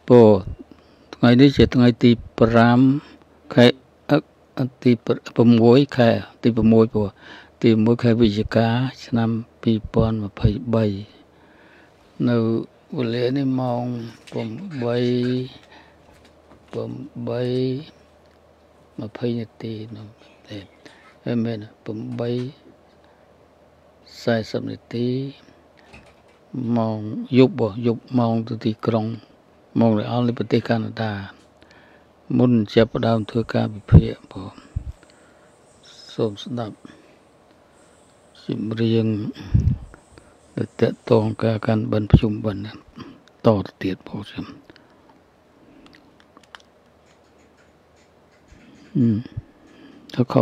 ពោថ្ងៃនេះជាថ្ងៃទី5ខែទី6ខែទី6ពោទី1ខែវិច្ឆិកាឆ្នាំ2023នៅវេលានេះម៉ោង8:20 នាទីនោះទេហើយមែន8:40 នាទីម៉ោងយប់ម៉ោងទៅទីក្រុងម៉ោងរអល់នៃប្រទេសកាណាដាមុនចាប់ផ្ដើមធ្វើការវិភាគបងសូមស្ដាប់ចម្រៀងទៅតកតងការកាន់បិណ្ឌភ្ជុំបិណ្ឌតទៅទៀតបងខ្ញុំទៅខ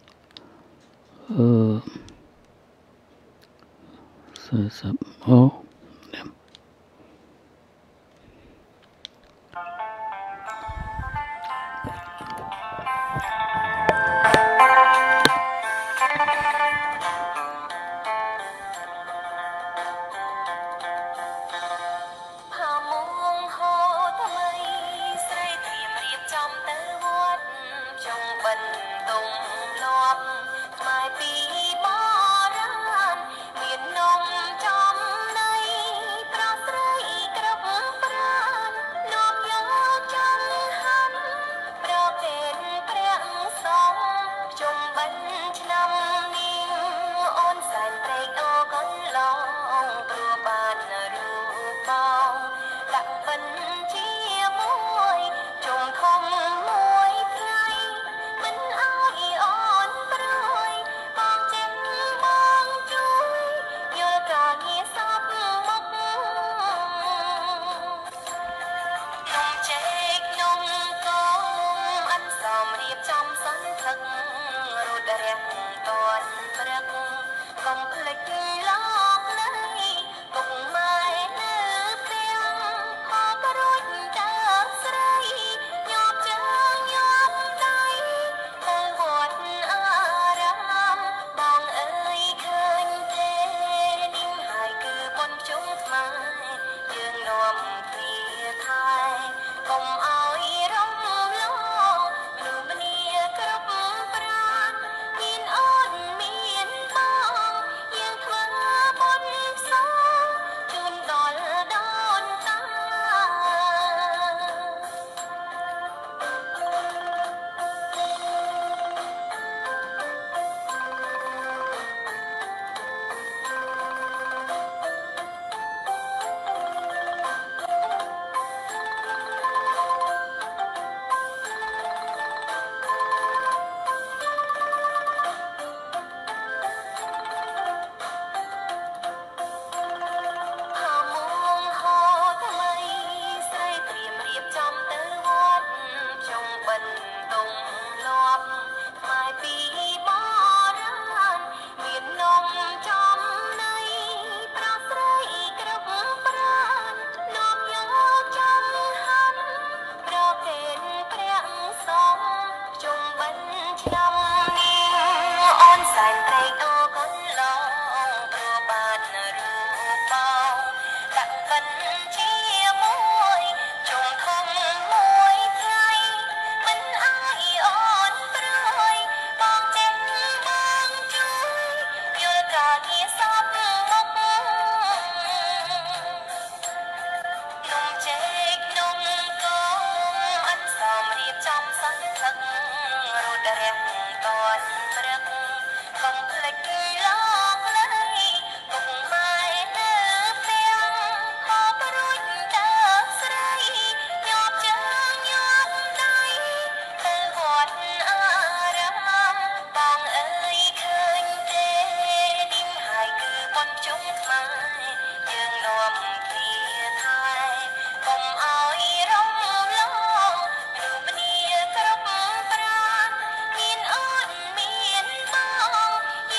40អូយ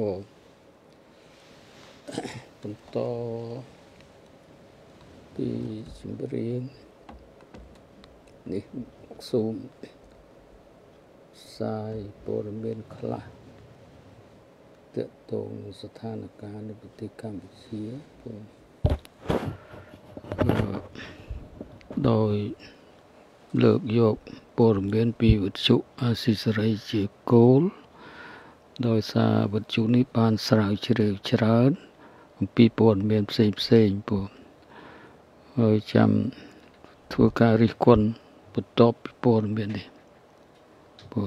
បន្តពីចម្រៀងនេះសូមផ្សាយព័ត៌មានខ្លះទាក់ទងនឹងស្ថានភាពនៅប្រទេសកម្ពុជាដោយលើកយកព័ត៌មានពីវិទ្យុអាស៊ីសេរីជាគោលដោយសារវិទ្យុនេះបានស្រាវជ្រាវច្រើនអំពីព័ត៌មានផ្សេងពួកហើយចាំធ្វើការរិះគន់បន្ទាប់ពីព័ត៌មាននេះពួក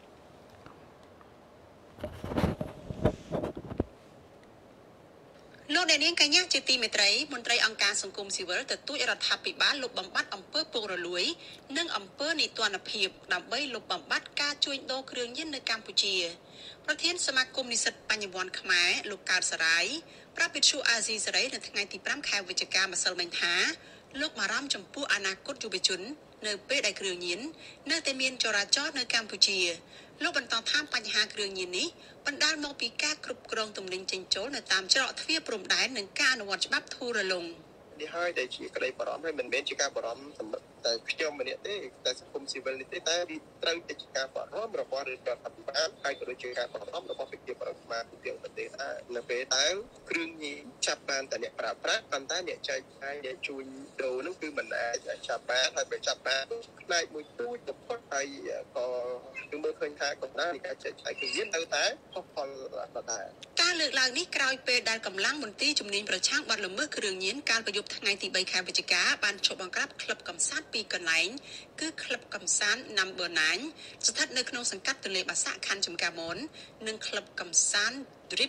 លោកអ្នកនាងកញ្ញាជាទីមេត្រីមន្ត្រីអង្គការសង្គមស៊ីវិលទទូចរដ្ឋាភិបាលលុបបំបាត់អំពើពុករលួយនិងអំពើនីតិរដ្ឋភាពដើម្បីលុបបំបាត់ការជួញដូរគ្រឿងញៀននៅកម្ពុជាប្រធានសមាគមនិស្សិតបញ្ញវន្តខ្មែរលោកកើតសរាយប្រាប់វិទ្យុអាស៊ីសេរីនៅថ្ងៃទី5ខែវិច្ឆិកាម្សិលមិញថាលោកបារម្ភចំពោះអនាគតយុវជននៅពេលដែលគ្រឿងញៀននៅតែមានចរាចរណ៍នៅកម្ពុជាលោកបន្តថាបញ្ហាគ្រឿងញៀននេះបណ្ដាលមកពីការគ្រប់គ្រងទំនិញចេញចូលនៅតាមច្រកទ្វារព្រំដែននិងការអនុវត្តច្បាប់ធូររលុង នេះហើយដែលជាក្តីបារម្ភហើយមិនមែនជាការបារម្ភសម្រាប់តែខ្ញុំម្នាក់ទេតែសង្គមស៊ីវិលនេះទេតែត្រូវតែជាការបារម្ភរបស់រដ្ឋាភិបាលហើយក៏ដូចជាការបារម្ភរបស់ប្រជាពលរដ្ឋខ្មែរទូទាំងប្រទេសដែរនៅពេលដែលគ្រឿងញៀនចាប់បានតែអ្នកប្រើប្រាស់ប៉ុន្តែអ្នកចែកចាយអ្នកជួញដូរនោះគឺមិនអាចចាប់បានហើយបើចាប់បានផ្នែកមួយទូចបំផុតហើយក៏គឺមើលឃើញថាកម្លាំងនៃការចែកចាយគ្រឿងញៀននៅតែហោះផលដែរការលើកឡើងនេះក្រោយពេលដែលកម្លាំងមន្ទីរជំនាញប្រឆាំងបទល្មើសគ្រឿងញៀនកាលពីយប់ថ្ងៃទី3ខែវិច្ឆិកាបានឈប់បង្ក្រាបក្លឹបកំសាន្តពីរកន្លែងគឺក្លឹបកំសាន្ត Number 9 ស្ថិតនៅក្នុងសង្កាត់ទន្លេបាសាក់ខណ្ឌចំការមននិងក្លឹបកំសាន្ត Drip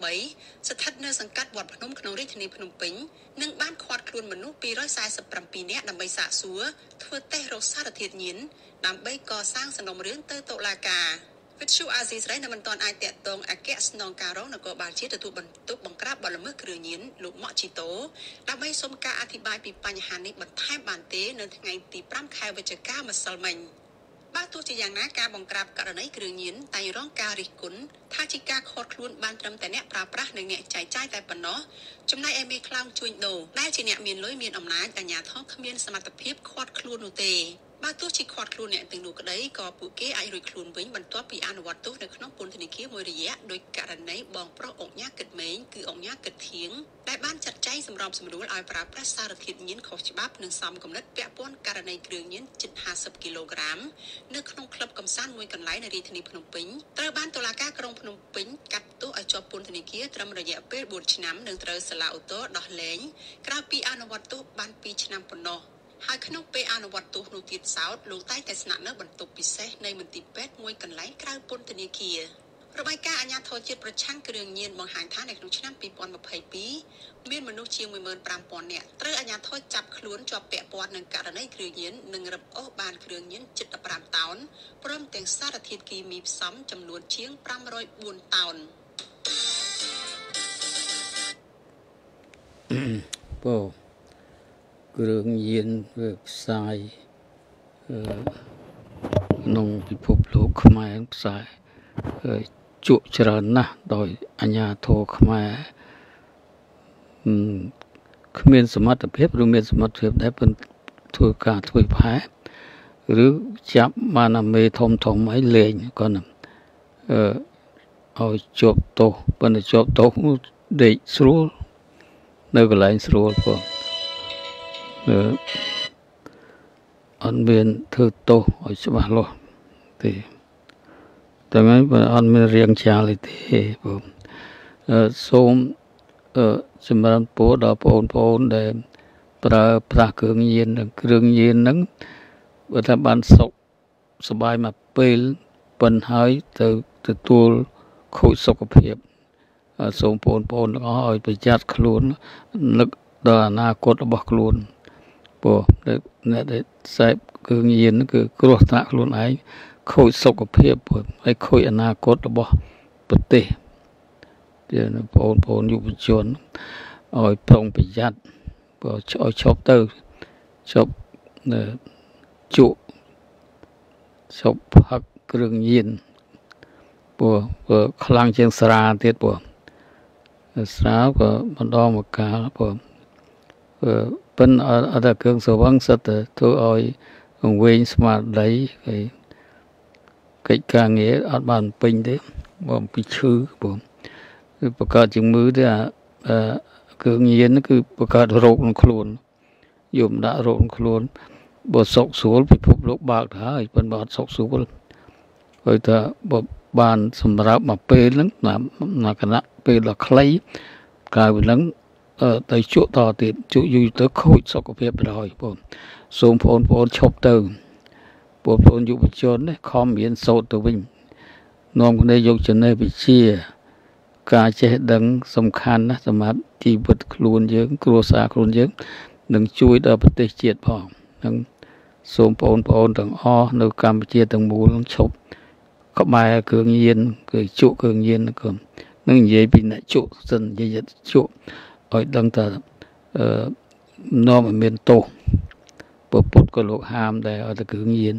13ស្ថិតនៅសង្កាត់វត្តភ្នំក្នុងរាជធានីភ្នំពេញនិងបានឃាត់ខ្លួនមនុស្ស247នាក់ដើម្បីសាកសួរធ្វើតេស្តរកសារធាតុញៀនដើម្បីកសាងសំណុំរឿងទៅតុលាការវិទ្យុអាស៊ីសេរីនៅមិនទាន់អាចតាក់ទងអគ្គស្នងការរងនគរបាលជាតិទទួលបន្ទុកបង្ក្រាបបទល្មើសគ្រឿងញៀនលោកម៉ាក់ជីតូដើម្បីសូមការអធិប្បាយពីបញ្ហានេះបន្ថែមបានទេនៅថ្ងៃទី5ខែវិច្ឆិកាម្សិលមិញបើទោះជាយ៉ាងណាការបង្ក្រាបករណីគ្រឿងញៀនតែងរងការរិះគន់ថាជាការខកខ្លួនបានត្រឹមតែអ្នកប្រើប្រាស់និងអ្នកចែកចាយតែប៉ុណ្ណោះចំណែកឯមេខ្លោងជួញដូរដែលជាអ្នកមានលុយមានអំណាចអាជ្ញាធរគ្មានសមត្ថភាពឃាត់ខ្លួននោះទេបើទោះជាឃាត់ខ្លួនអ្នកទាំងនោះក្តីក៏ពួកគេអាចរួចខ្លួនវិញបន្ទាប់ពីអនុវត្តទោសនៅក្នុងពន្ធនាគារមួយរយៈដោយករណីបងប្រុសអង្គញាគិតម៉េងគឺអង្គញាគិតធៀងដែលបានចាត់ចែងសម្របសម្រួលឲ្យប្រើប្រាស់សារធាតុញៀនខុសច្បាប់និងសំគំនិតពាក់ព័ន្ធករណីគ្រឿងញៀនជិត50គីឡូក្រាមនៅក្នុងក្លឹបកំសាន្តមួយកន្លែងនៅរាជធានីភ្នំពេញត្រូវបានតុលាការក្រុងភ្នំពេញកាត់ទោសឲ្យជាប់ពន្ធនាគារត្រឹមរយៈពេល4ឆ្នាំនិងត្រូវសាលាឧទ្ធរណ៍ដោះលែងក្រៅពីអនុវត្តទោសបាន2ឆ្នាំប៉ុណ្ណោះហើយក្នុងពេលអនុវត្តទោសនោះទៀតសោតលោកតែងតែស្នាក់នៅបន្ទប់ពិសេសនៃមន្ទីរពេទ្យមួយកន្លែងក្រៅពន្ធនាគាររបាយការណ៍អាជ្ញាធរជាតិប្រឆាំងគ្រឿងញៀនបង្ហាញថានៅក្នុងឆ្នាំ2022មានមនុស្សជាង 15,000 នាក់ត្រូវអាជ្ញាធរចាប់ខ្លួនជាប់ពាក់ព័ន្ធនឹងករណីគ្រឿងញៀននិងរឹបអូសបានគ្រឿងញៀនជិត15តោនព្រមទាំងសារធាតុគីមីផ្សំចំនួនជាង504តោនពោគ្រឿងញៀនវាផ្សាយក្នុងពិភពលោកខ្មែរផ្សាយជក់ច្រើនណាស់ដោយអាជ្ញាធរខ្មែរគ្មានសមត្ថភាពឬមានសមត្ថភាពដែលធ្វើការធ្វើផែឬចាប់បានអាមេធំអីលេងគាត់ឲ្យជាប់ទោសប៉ុន្តែជាប់ទោសដេកស្រួលនៅកន្លែងស្រួលផងអត់មានធ្វើទោសឲ្យច្បាស់លាស់ទេតែមិនអត់មានរៀងចាលទេបងសូមសម្រាប់ពរដល់បងប្អូនដែលប្រើប្រាស់គ្រឿងញៀននិងគ្រឿងញៀនហ្នឹងបើថាបានសុខសบายមកពេលប៉ុន្តែហើយទៅទទួលខូចសុខភាពសូមបងប្អូនទាំងអស់ឲ្យប្រយ័ត្នខ្លួននឹកដល់អនាគតរបស់ខ្លួនព្រោះអ្នកដែលសេពគ្រឿងញៀនគឺគ្រោះថ្នាក់ខ្លួនឯងខូចសុខភាពហើយខូចអនាគតរបស់ប្រទេសជាបងប្អូនយុវជនឲ្យប្រុងប្រយ័ត្នព្រោះឲ្យឈប់ទៅឈប់ជក់ឈប់ផឹកគ្រឿងញៀន bùa khlang trên sra tiết bùa sra của bọn đo một cá bùa bên ở đây cường số vắng rất là thôi ơi quên mà đấy cái ca nghĩa ở bàn pin đấy bùa bị chư bùa bùa cả chừng mưa đấy cường nhiên nó cứ bùa cả rộp nó khôn dùng đã rộp khôn bùa sọc xuống bị phục lúc bạc thả bên bọt sọc xuống rồi ta bùa bàn sầm rạp mà pê lắm là cái nắp pê là clay cài với lắm tới chỗ to thì chỗ vui tới khôi sọc của phép rồi bùa xôm phôn chọc từ bùa phôn dùng một chốn đấy kho miếng sâu từ mình nôm cái này dùng chân này bị chia cả chế đấng sầm khăn á sầm áp chỉ vật luôn dưỡng cua xa luôn dưỡng đừng chui đập tê chết bỏ đừng xôm phôn đừng o nơi Campuchia đừng mù đừng chọc có bài cường nhiên cười trụ cường nhiên cường nâng dễ bị lại trụ dần dễ trụ ở đằng ta nó mà miền tô bộ bút có lục hàm đây ở cường nhiên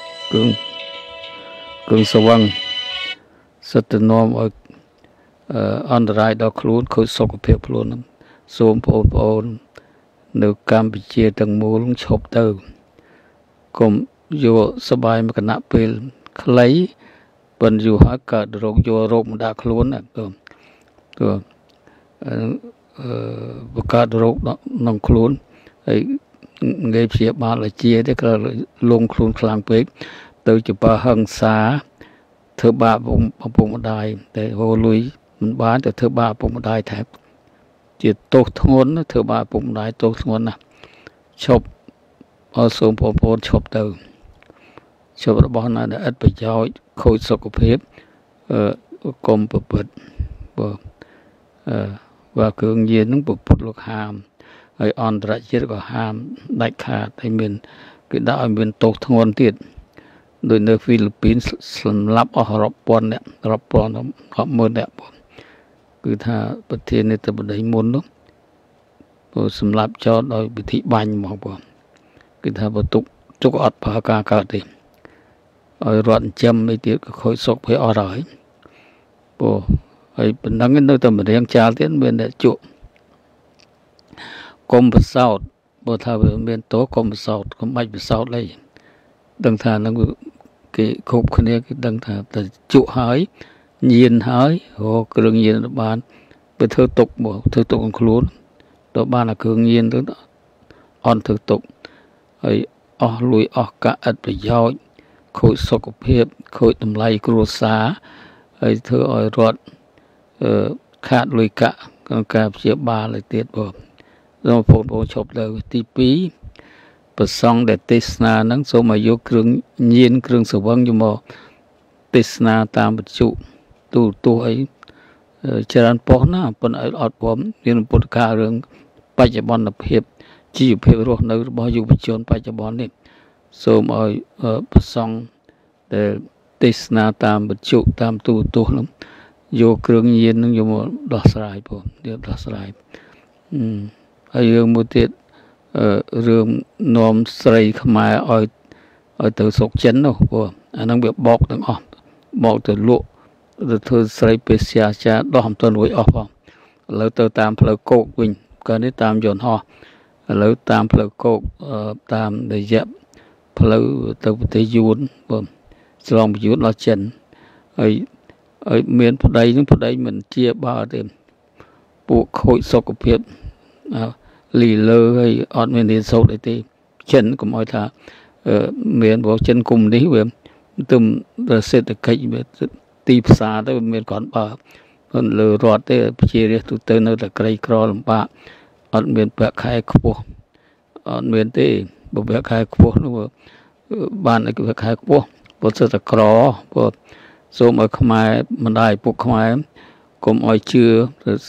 cường sâu văng rất là nó ở on the right đó luôn khối sọc của phép luôn xôm phôn nơi Campuchia đừng mù đừng chọc từ cùng vô sơ bài mà cái nắp về lấy bên dù hết cả rồi vô rộp đã luôn nè rồi cả rồi nông luôn người phía ba là chia đấy là luôn luôn khang bếp từ chụp ba hằng xá thứ ba vùng đài để hồ lùi mình bán từ thứ ba vùng đài thép chỉ tốt thôn thứ ba vùng đài tốt thôn nè chụp ở sông phồn chụp từ chụp đó bọn này đã ít bị cho khôi sọc của phép cùng bật và cường nhiên nó bật lục hàm ở on ra chết có hàm đại khả tại miền cái đạo miền tốt thôn tiệt đối với Philippines lắp ở Rapon nè Rapon họ mơ đẹp cứ thà bật thiên này từ bật đấy muốn đó rồi sầm lắp cho đôi bị thị bành mà bọn cứ thà bật tục chúc ọt phá cả thì ở đoạn châm mấy tiếng khối sọc phải ở rồi bộ ấy bên đằng cái nơi tầm riêng cha tiến bên để trụ com bờ sau bộ thà bên tố com bờ sau com bạch bờ sau đây đằng thà nó cái khúc cái này cái đằng thà từ trụ hái nhiên hái hồ cường nhiên bàn bên thơ tục bộ thơ tục còn luôn đó ban là cường nhiên đó on thơ tục ấy lùi cả ắt bị giao khối sọc của phép khối tầm lay cua xá ấy thưa ở ruột khát lùi cả còn cả chia ba lại tiết bộ rồi phổ chụp đầu tivi và xong để tesna nắng số mà vô cường nhiên cường sầu vâng nhưng mà tesna tam bạch trụ tu ấy chán pon na pon ở ọt bom nên pon cả rừng bây giờ bọn lập hiệp chỉ phê rồi nơi bao nhiêu bạch chôn bây giờ bọn này số mà xong để tesna tam bạch trụ tam tu lắm vô cường nhiên nó vô một đọt sài bộ điều đọt sài hay dương một tiết rừng nôm sài khmai ở từ sọc chấn đâu bộ anh đang bị bọc từng bọc từ lụa từ từ sài pesia cha đo hầm tuần với không lỡ từ tam phơi cột quỳnh cái đấy tam dồn ho lỡ tam phơi cột tam để dẹp phơi từ tới yun bộ lòng yun lo chấn ở miền Bắc đây mình chia ba thì bộ khối sọc của Việt lì lơ hay ở miền Tây sâu đấy thì chân của mọi thà miền Bắc chân cùng đấy về tùm là sẽ được cái tì xa tới miền còn ba còn lơ rót tới chia ra tụi tôi nơi là cây cỏ làm ba ở miền Bắc khai khô ở miền Tây bộ Bắc khai khô nó ban này cái khai khô bộ sẽ là cỏ bộ số mà không ai mà đại bộ không ai cũng ai chưa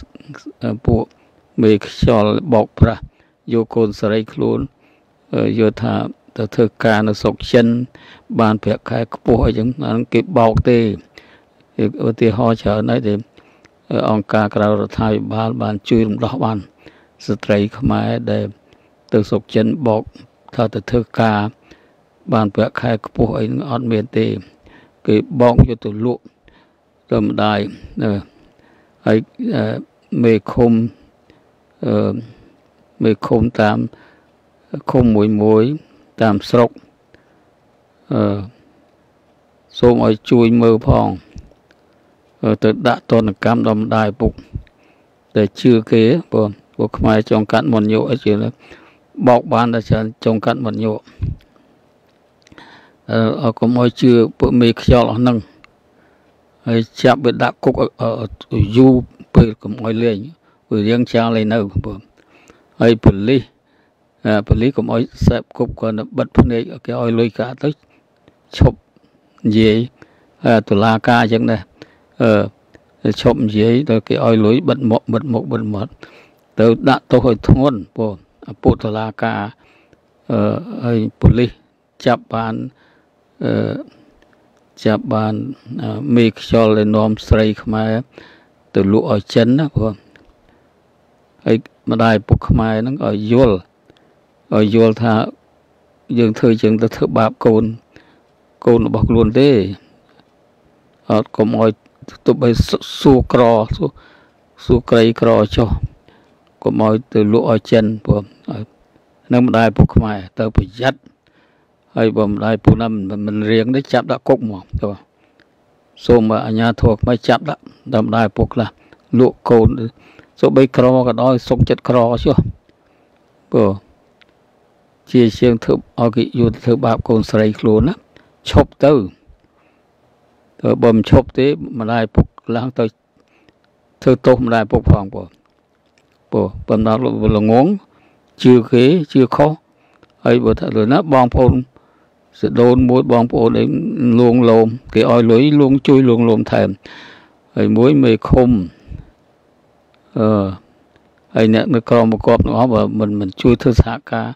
bộ mấy cho bọc ra vô cồn sợi luôn vô thà thưa ca nó sọc chân bàn việc khai bộ giống là cái bọc tê ở tê ho chờ nói thì ông ca cào thay bàn chui đồng đó bàn sợi không ai để từ sọc chân bọc thà thưa ca bàn việc khai bộ ấy on miền tây cái bong cho tụi lụa đầm đài hay mê khôm tam khôm mũi tam sọc số mọi chui mơ phong từ đã tôn cam đầm đài bục để chưa kế bộ mai trong cạn một nhộ chỉ là bọc ban là trong cạn một nhộ có mọi chưa bộ mê cho nâng chạm bị đã cục ở du bự của mọi liền vừa riêng cha lên đâu hay bự lý của mọi sẹp cục còn bật phân ấy cái oi lôi cả tới chụp gì tụi la ca chẳng này chụp gì rồi cái oi lối bật một từ đã tôi hồi thôn bộ tụi la ca hay bự lý chạm bàn mê cho lên nôm sấy khmai từ lụa ở chân đó ấy mà đài bục khmai nó ở yul tha dương thời trường ta thợ bạp cồn nó bọc luôn thế có mọi tụi bay su cây cro cho có mọi từ lụa ở chân nó mà đài bục khmai tao phải dắt hay bầm đài phụ nam mình riêng đấy chạm đã cốc mà rồi số mà nhà thuộc mới chạm đã đầm đài buộc là lụa cồn số bay cro cái đó sống chết cro chưa chia riêng thợ ở cái vô thợ bạp cồn sấy luôn á chọc tư rồi bầm chọc thế mà đài buộc lang tới thợ tôm đài buộc phòng bầm đó là ngón chưa kế chưa khó ấy bữa thật rồi nó bong phun sẽ đôn muối bong phun để luông lồm cái oi lưới luông chui luông lồm thèm ấy muối mì khum ấy nè nó còn một cọp nữa và mình chui thưa xả cá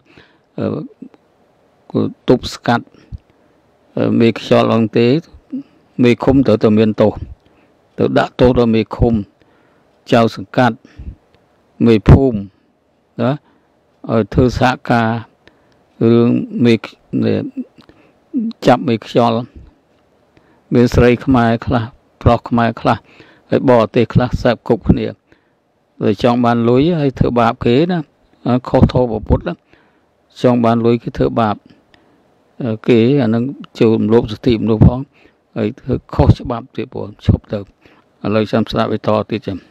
túp scat mì cho lòng tế mì khum từ miền tổ từ đã tốt rồi mì khum chào scat mì phum đó ở thưa xả cá mì chạm mì cho mì sấy khmai khla prok khmai khla hay bỏ tê khla sẹp cục này rồi trong bàn lối hay thợ bạp kế đó khó thô bỏ bút lắm trong bàn lối cái thợ bạp kế nó chịu lốp tìm lốp phong ấy khó cho bạp thì bỏ chụp được lời xem sao với to thì chậm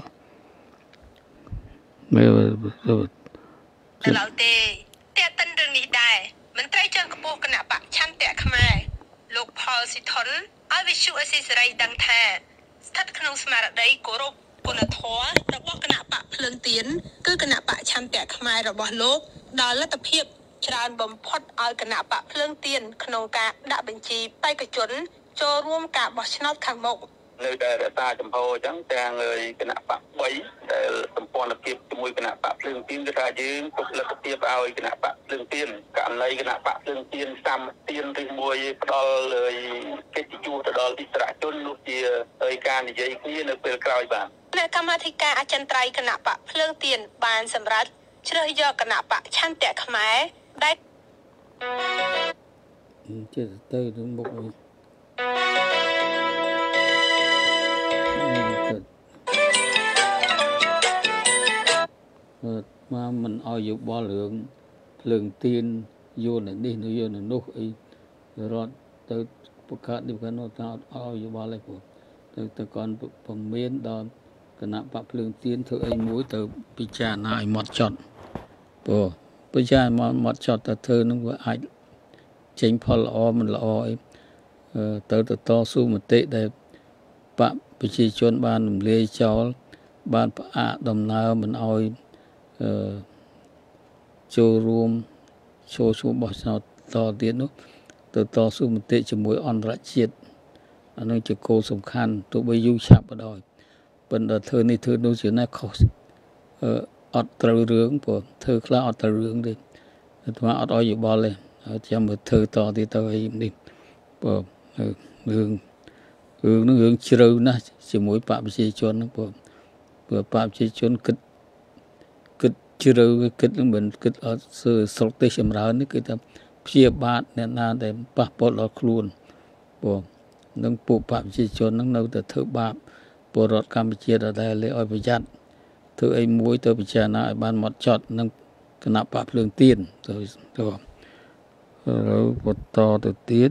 tân đường này đại mình trai chân của bộ cana bạc chăn tẹt khmai lục Paul sĩ thốn ai bị chịu ở Israel đăng thà thắt khung smart đấy của rô của nó thó rồi bỏ cana bạc lần tiến cứ cana bạc chăn tẹt khmai rồi bỏ lốp đó là tập hiệp tràn bầm phật ai cana bạc lần tiến khung cả đã bình chi bay cái chuẩn choរួមcả bỏ snap thằng mộng nơi đại ta chấm hồ chẳng trang người cái nạp bạc bấy để tầm quan là kịp cho môi cái nạp bạc lương tiên cái ta chứ cũng là cái tiếp ao cái nạp bạc lương tiên cả lấy cái nạp bạc lương tiên xăm tiên thì môi đó lời cái chỉ chua đó đi trả chôn lúc gì thời can thì vậy kia nó về cày bạn ในกรรมาธิการอาจารย์ไตรคณะปะเพลิงเตียนบานสำรัฐเชื่อยอคณะปะชั้นแต่ขมายได้ chết tới đến bụng mà mình ao dục bao lượng tiền vô này đi nó vô này nốt ấy rồi từ bậc khác đi cái nó tao ao dục bao lại của từ còn phần miền đó cái nạp bạc lượng tiền thưa ấy muối từ picha này mọt chọn picha mọt chọn từ thưa nó có ai chính phật là mình là ấy từ to su một tệ để bạn bị chỉ chọn ban lê cháu ban đồng nào mình oi châu rùm châu xuống bỏ sao to tiến đó từ to xuống một tệ chỉ mối on rã chiết nó chỉ cô sủng khăn tụi bây du chạm vào đòi bên đó thơ này thơ đâu chỉ là khó ọt trâu rướng của thơ khá ọt trâu rướng đi mà ọt oi dụ bò lên cho một thơ to thì tao hay đi hướng nó hướng trâu nó chỉ mối phạm chỉ cho nó vừa phạm chỉ cho nó kịch trâu kịch nó mình kịch ở sọc tây chấm ráo nó kịch chia bát nên là để bắt bỏ lọt luôn នឹងពួកបព្វជិជននឹងនៅតែធ្វើបាបពលរដ្ឋកម្ពុជាដដែលឲ្យប្រយ័ត្នធ្វើអីមួយទៅពិចារណាឲ្យបានហ្មត់ចត់នឹងគណៈបកភ្លើងទៀនទៅបន្តទៅទៀត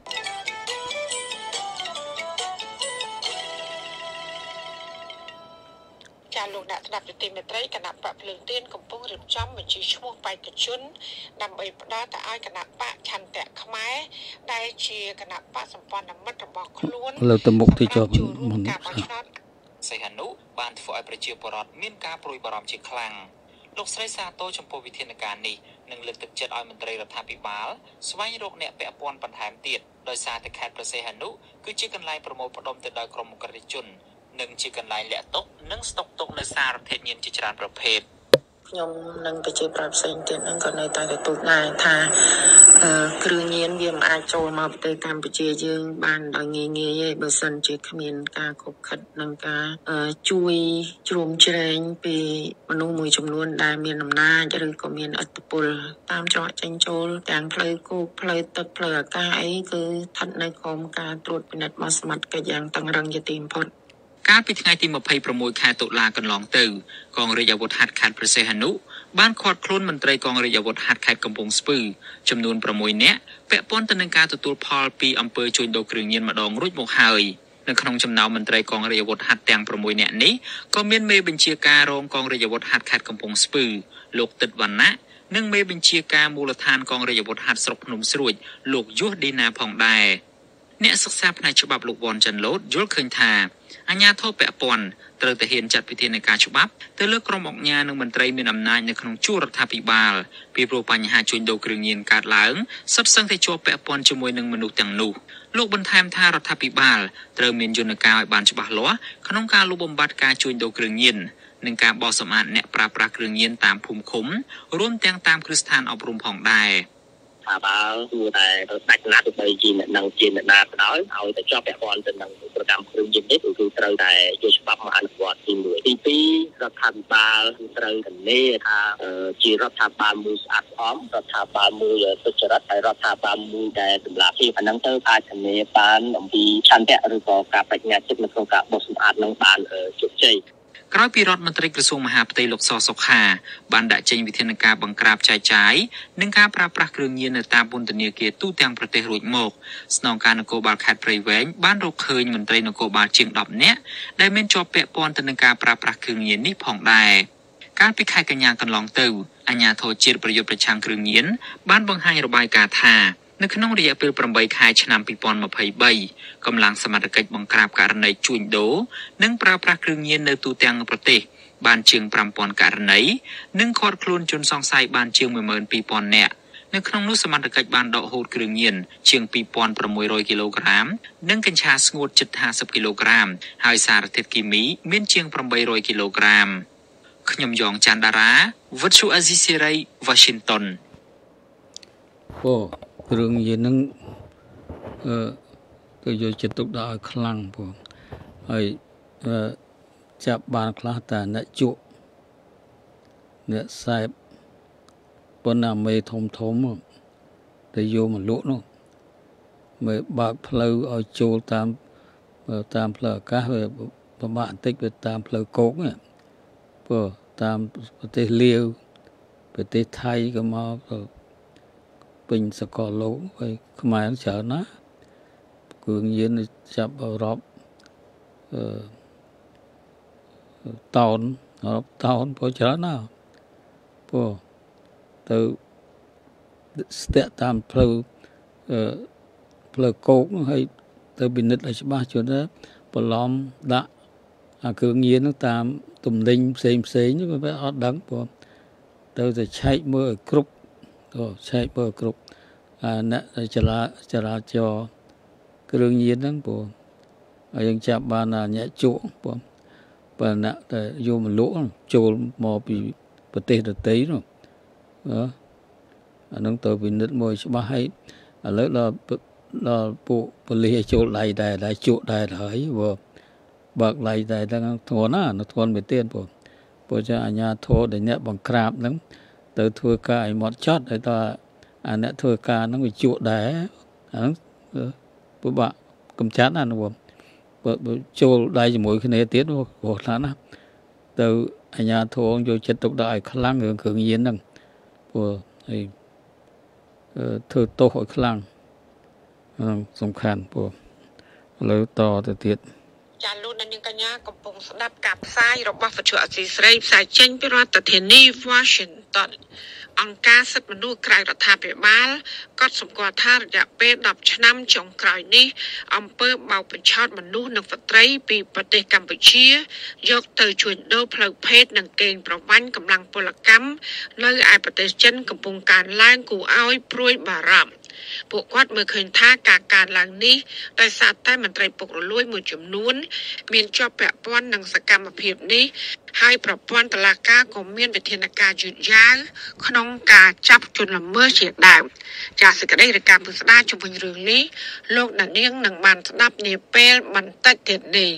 ចាលោកអ្នកស្ដាប់ទស្សនិកត្រីគណៈបកភ្លើងទៀនកំពុងរៀបចំបញ្ជីឈ្មោះបេក្ខជនដើម្បីផ្ដល់ទៅឲ្យគណៈបកឆន្ទៈខ្មែរដែលជាគណៈបកសម្ព័ន្ធមិត្តរបស់ខ្លួនលើទៅមុខទីជាប់មុនសីហនុបានធ្វើឲ្យប្រជាពលរដ្ឋមានការព្រួយបារម្ភជាខ្លាំងលោកស្រីសាទរចំពោះវិធានការនេះនិងលើកទឹកចិត្តឲ្យមន្ត្រីរដ្ឋាភិបាលស្វែងរកអ្នកពាក់ព័ន្ធបន្ថែមទៀតដោយសារតែខេត្តព្រះសីហនុគឺជាកន្លែងប្រមូលផ្ដុំទៅដោយក្រុមអក្រិតជននិងជាកន្លែងលាក់ទុកនិងស្តុកទុកនៅសារធាតុញៀនជាច្រើនប្រភេទខ្ញុំនិងប្រជាប្រដ្ឋផ្សេងទៀតហ្នឹងក៏នៅតែទទួលដែរថាគ្រឿងញៀនវាមិនអាចចូលមកប្រទេសកម្ពុជាយើងបានដោយងាយទេបើសិនជាគ្មានការខុបខិតនិងការជួយជ្រោមជ្រែងពីមនុស្សមួយចំនួនដែលមានអំណាចឬក៏មានឥទ្ធិពលតាមច្រកចេញចូលទាំងផ្លូវគោកផ្លូវទឹកផ្លូវអាកាសអីគឺស្ថិតនៅក្រោមការត្រួតពិនិត្យរបស់សមត្ថកិច្ចយ៉ាងតឹងរ៉ឹងជាទីបំផុតកាលពីថ្ងៃទី26ខែតុលាកន្លងទៅកងរាជអាវុធហត្ថខេត្តព្រះសីហនុបានឃាត់ខ្លួនមន្ត្រីកងរាជអាវុធហត្ថខេត្តកំពង់ស្ពឺចំនួន6នាក់ពាក់ព័ន្ធទៅនឹងការទទួលផលពីអំពើជួញដូរគ្រឿងញៀនម្ដងរួចមកហើយនៅក្នុងចំណោមមន្ត្រីកងរាជអាវុធហត្ថទាំង6នាក់នេះក៏មានមេបញ្ជាការរងកងរាជអាវុធហត្ថខេត្តកំពង់ស្ពឺលោកទិតវណ្ណៈនិងមេបញ្ជាការមូលដ្ឋានកងរាជអាវុធហត្ថស្រុកភ្នំស្រួចលោកយុសឌីណាផងដែរអ្នកសិក្សាផ្នែកច្បាប់លោកវ៉ាន់ចាន់ឡូតយល់ឃើញថាអាជ្ញាធរពាក់ព័ន្ធត្រូវតែហ៊ានចាត់វិធានការច្បាប់ទៅលើក្រុមអង្គការនិងមន្ត្រីមានអំណាចនៅក្នុងជួររដ្ឋាភិបាលពីព្រោះបញ្ហាជួញដូរគ្រឿងញៀនកើតឡើងសុទ្ធសឹងតែជាប់ពាក់ព័ន្ធជាមួយនឹងមនុស្សទាំងនោះលោកបន្ថែមថារដ្ឋាភិបាលត្រូវមានយន្តការឲ្យបានច្បាស់លាស់ក្នុងការលុបបំបាត់ការជួញដូរគ្រឿងញៀននិងការបោះសម្អាតអ្នកប្រើប្រាស់គ្រឿងញៀនតាមភូមិឃុំរួមទាំងតាមគ្រឹះស្ថានអប់រំផងដែរថាបើគួរតែដាច់ណាត់ទៅជាអ្នកនឹងជាអ្នកណាក៏ដោយឲ្យតែជាប់ពាក់ព័ន្ធទៅនឹងប្រកម្មគ្រឿងញៀននេះគឺត្រូវតែយកច្បាប់មកអនុវត្តទី1ទី2រដ្ឋាភិបាលត្រូវធានាថាជារដ្ឋាភិបាលមួយស្អាតស្អំរដ្ឋាភិបាលមួយសុចរិតហើយរដ្ឋាភិបាលមួយដែលតម្លាភាពអាហ្នឹងទៅអាចធានាបានអំពីឆន្ទៈឬក៏ការបញ្ញាចិត្តនៅក្នុងការបោះសម្អាតនឹងបានជោគជ័យក្រោយពីរដ្ឋមន្ត្រីក្រសួងមហាផ្ទៃលោកសសុខាបានដាក់ចេញវិធានការបង្ក្រាបចែកចាយនិងការប្រើប្រាស់គ្រឿងញៀននៅតាមពន្ធនាគារទូទាំងប្រទេសរួចមកស្នងការនគរបាលខេត្តព្រៃវែងបានរកឃើញមន្ត្រីនគរបាលជាង10នាក់ដែលមានជាប់ពាក់ព័ន្ធទៅនឹងការប្រើប្រាស់គ្រឿងញៀននេះផងដែរកាលពីខែកញ្ញាកន្លងទៅអាជ្ញាធរជាតិប្រយុទ្ធប្រឆាំងគ្រឿងញៀនបានបង្ហាញរបាយការណ៍ថានៅក្នុងរយៈពេល8ខែឆ្នាំ2023កម្លាំងសមត្ថកិច្ចបង្ក្រាបករណីជួញដូរនិងប្រើប្រាស់គ្រឿងញៀននៅទូទាំងប្រទេសបានជាង5000ករណីនិងឃាត់ខ្លួនជនសង្ស័យបានជាង12000នាក់នៅក្នុងនោះសមត្ថកិច្ចបានដកហូតគ្រឿងញៀនជាង2600គីឡូក្រាមនិងកញ្ឆាស្ងួតជិត50គីឡូក្រាមហើយសារធាតុគីមីមានជាង800គីឡូក្រាមខ្ញុំយ៉ងច័ន្ទដារាវិទ្យុអាស៊ីសេរី Washington គ្រឿងញៀនហ្នឹងទៅយកចិត្តទុកដាក់ឲ្យខ្លាំងផងហើយចាប់បានខ្លះតែអ្នកជក់អ្នកសែបប៉ុណ្ណាមេធំទៅយកមកលក់នោះមើលបើកផ្លូវឲ្យចូលតាមផ្លូវអាកាសវាពិបាកបន្តិចវាតាមផ្លូវគោកនេះតាមប្រទេសលាវប្រទេសថៃក៏មកពេញសកលលោកហើយខ្មែរច្រើនណាគ្រឿងញៀនចាប់អឺរ៉ុបតោនអឺរ៉ុបតោនព្រោះច្រើនណាព្រោះទៅស្ទាក់តាមផ្លូវគោកហើយទៅពិនិត្យឲ្យច្បាស់ជួនទៅបន្លំដាក់អាគ្រឿងញៀនហ្នឹងតាមទំនិញផ្សេងនេះវាអត់ដឹងព្រោះទៅតែឆែកមើលឲ្យគ្រប់ឆែកមើលគ្រប់អ្នកចរាចរគ្រឿងញៀនហ្នឹងព្រោះហើយយើងចាប់បានអ្នកជក់ព្រោះបើអ្នកតែយកមកលក់ចូលមកពីប្រទេសដទៃនោះអាហ្នឹងទៅពិនិត្យមួយច្បាស់ហើយឥឡូវដល់ពួកប៉ូលីសឲ្យចូលដៃដែរជក់ដែរហើយបើកដៃដែរហ្នឹងធ្ងន់ណាធ្ងន់មែនទេព្រោះចាអាជ្ញាធរដែលអ្នកបង្ក្រាបហ្នឹងទៅធ្វើការឲ្យមកចត់ហើយតើអាអ្នកធ្វើការហ្នឹងវាជក់ដែរអាហ្នឹងពិបាក cầm chát là nó châu đại chỉ mỗi cái này tiết nó khổ lắm á từ anh nhà thua ông vô chết tục đại khăn lăng hưởng hưởng yên đằng của thưa tô hội khăn lăng song khăn của lời to từ tiết ចាលោកនាងកញ្ញាកំពុងស្ដាប់ការផ្សាយរបស់វិទ្យុអស៊ីសេរីផ្សាយចេញពីរដ្ឋធានី Washington អង្គការសិទ្ធិមនុស្សក្រៅរដ្ឋាភិបាលក៏សម្គាល់ថារយៈពេល10ឆ្នាំចុងក្រោយនេះអំពើបោកបញ្ឆោតមនុស្សនិងស្ត្រីពីប្រទេសកម្ពុជាយកទៅជួញដូរផ្លូវភេទនិងកេងប្រវ័ញ្ចកម្លាំងពលកម្មនៅឯប្រទេសចិនកំពុងកើនឡើងគួរឲ្យព្រួយបារម្ភពួកគាត់មើលឃើញថាការកើនឡើងនេះដោយសារតែមន្ត្រីពុករលួយមួយចំនួនមានជាប់ពាក់ព័ន្ធនឹងសកម្មភាពនេះហើយប្រព័ន្ធតុលាការក៏មានវិធានការយឺតយ៉ាវក្នុងការចាប់ជនល្មើសជាដើមចាសសេចក្តីរាយការណ៍ពិស្ដារជុំវិញរឿងនេះលោកនាងនឹងបានស្ដាប់នាពេលបន្តិចទៀតនេះ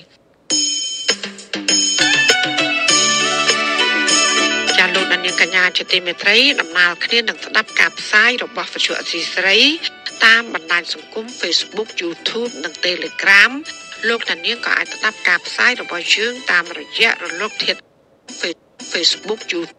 ចាលោកនាងកញ្ញាជាទីមេត្រីដំណើរគ្នានឹងស្ដាប់ការផ្សាយរបស់វិទ្យុអសីសេរីតាមបណ្ដាញសង្គម Facebook YouTube និង Telegram លោកនាងក៏អាចស្ដាប់ការផ្សាយរបស់យើងតាមរយៈរលកធាតុ Facebook YouTube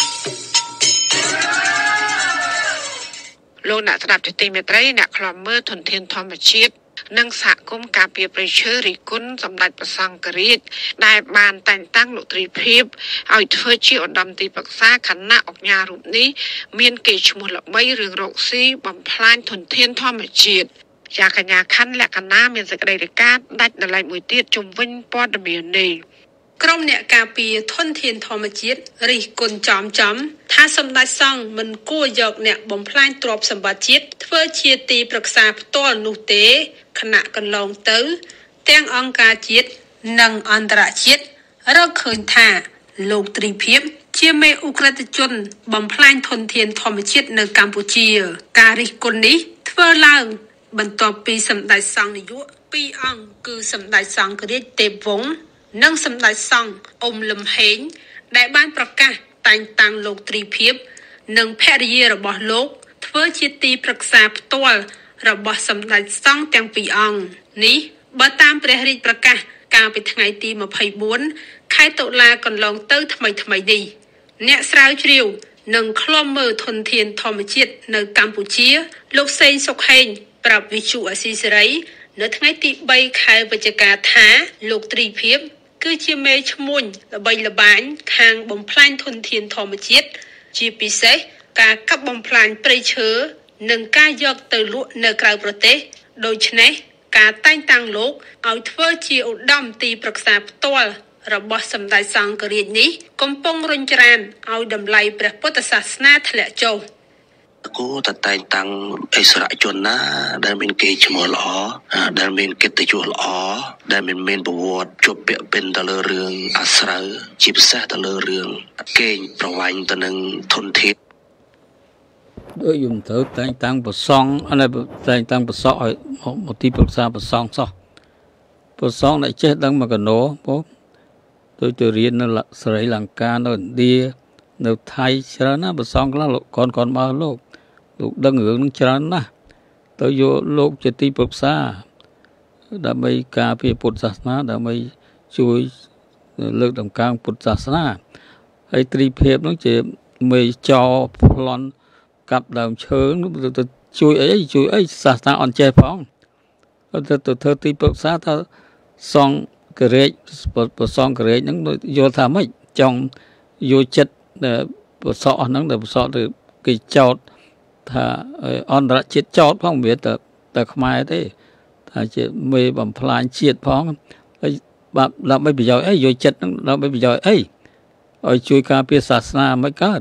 លោកអ្នកស្ដាប់ជាទីមេត្រីអ្នកខ្លំមើលធនធានធម្មជាតិនិងសហគមន៍ការពារព្រៃឈើរិះគន់សម្ដេចព្រះសង្ឃរាជដែលបានតែងតាំងលោកត្រីភិបឲ្យធ្វើជាឧត្តមទីប្រឹក្សាគណៈអង្គការរូបនេះមានកេរ្តិ៍ឈ្មោះល្បីរឿងរកស៊ីបំផ្លាញធនធានធម្មជាតិជាកញ្ញាខណ្ឌលក្ខណៈមានសេចក្តីរាយការណ៍ដាច់ដライមួយទៀតជុំវិញព័ត៌មាននេះក្រុមអ្នកការពារធនធានធម្មជាតិរិះគន់ចំថាសម្ដេចសង្ឃមិនគួរយកអ្នកបំផ្លាញទ្រព្យសម្បត្តិជាតិធ្វើជាទីប្រឹក្សាផ្ទាល់នោះទេគណៈកន្លងទៅទាំងអង្គការជាតិនិងអន្តរជាតិរកឃើញថាលោកត្រីភិបជាមេឧក្រិដ្ឋជនបំផ្លាញធនធានធម្មជាតិនៅកម្ពុជាការរិះគន់នេះធ្វើឡើងបន្ទាប់ពីសម្ដេចសង្ឃនាយក2អង្គគឺសម្ដេចសង្ឃរាជទេពវង្សនិងសម្ដេចសង្ឃអ៊ុំលំហេងដែលបានប្រកាសតែងតាំងលោកត្រីភិបនិងភរិយារបស់លោកធ្វើជាទីប្រឹក្សាផ្ទាល់របស់សម្ដេចសង្ឃទាំងពីរអង្គនេះបើតាមព្រះរាជប្រកាសកាលពីថ្ងៃទី24ខែតុលាកន្លងទៅថ្មីនេះអ្នកស្រាវជ្រាវនិងឃ្លាំមើលធនធានធម្មជាតិនៅកម្ពុជាលោកសេងសុខហេងប្រាប់វិទ្យុអស៊ីសេរីនៅថ្ងៃទី3ខែវិច្ឆិកាថាលោកត្រីភិបគឺជាមេឈ្មួញល្បីល្បាញខាងបំផ្លាញធនធានធម្មជាតិជាពិសេសការកាប់បំផ្លាញព្រៃឈើនិងការយកទៅលក់នៅក្រៅប្រទេសដូច្នេះការតែងតាំងលោកឲ្យធ្វើជាឧត្តមទីប្រឹក្សាផ្ទាល់របស់សម្ដេចសង្ឃរាជនេះកំពុងរុញច្រានឲ្យតម្លៃព្រះពុទ្ធសាសនាធ្លាក់ចុះគួរតែតែងតាំងអិសរជនណាដែលមានកេរ្តិ៍ឈ្មោះល្អដែលមានកិត្តិយសល្អដែលមានប្រវត្តិជាប់ពាក់ពិនទៅលើរឿងអាស្រូវជាពិសេសទៅលើរឿងកេងប្រវ័ញ្ចទៅនឹងធនធានដូចយំទៅតែងតាំងប្រសង់អានេះតែងតាំងប្រសង់ឲ្យមកទីប្រឹក្សាប្រសង់សោះប្រសង់ដែលចេះដឹងមកកណោបងដូចទៅរៀននៅស្រីលង្កានៅឥណ្ឌានៅថៃច្រើនណាប្រសង់ខ្លះកូនមកលោកដឹងរឿងនឹងច្រើនណាស់ទៅយកលោកជាទីប្រឹក្សាដើម្បីការពារពុទ្ធសាសនាដើម្បីជួយលើកតម្កើងពុទ្ធសាសនាហើយត្រីភិបនោះជាមេចោប្លន់កាប់ដើមឈើទៅជួយអីសាសនាអត់ចេះផងទៅធ្វើទីប្រឹក្សាថាសង្ឃរាជប្រសង្ឃរាជហ្នឹងយល់ថាម៉េចចង់យកចិត្តប្រសក់ហ្នឹងដែលប្រសក់ទៅគេចោតថាអន្តរជាតិចោតផងវាតែខ្មែរទេថាជាមេបំផ្លាញជាតិផងហើយដើម្បីប្រយោជន៍អីយកចិត្តហ្នឹងដើម្បីប្រយោជន៍អីឲ្យជួយការពារសាសនាមិនកើត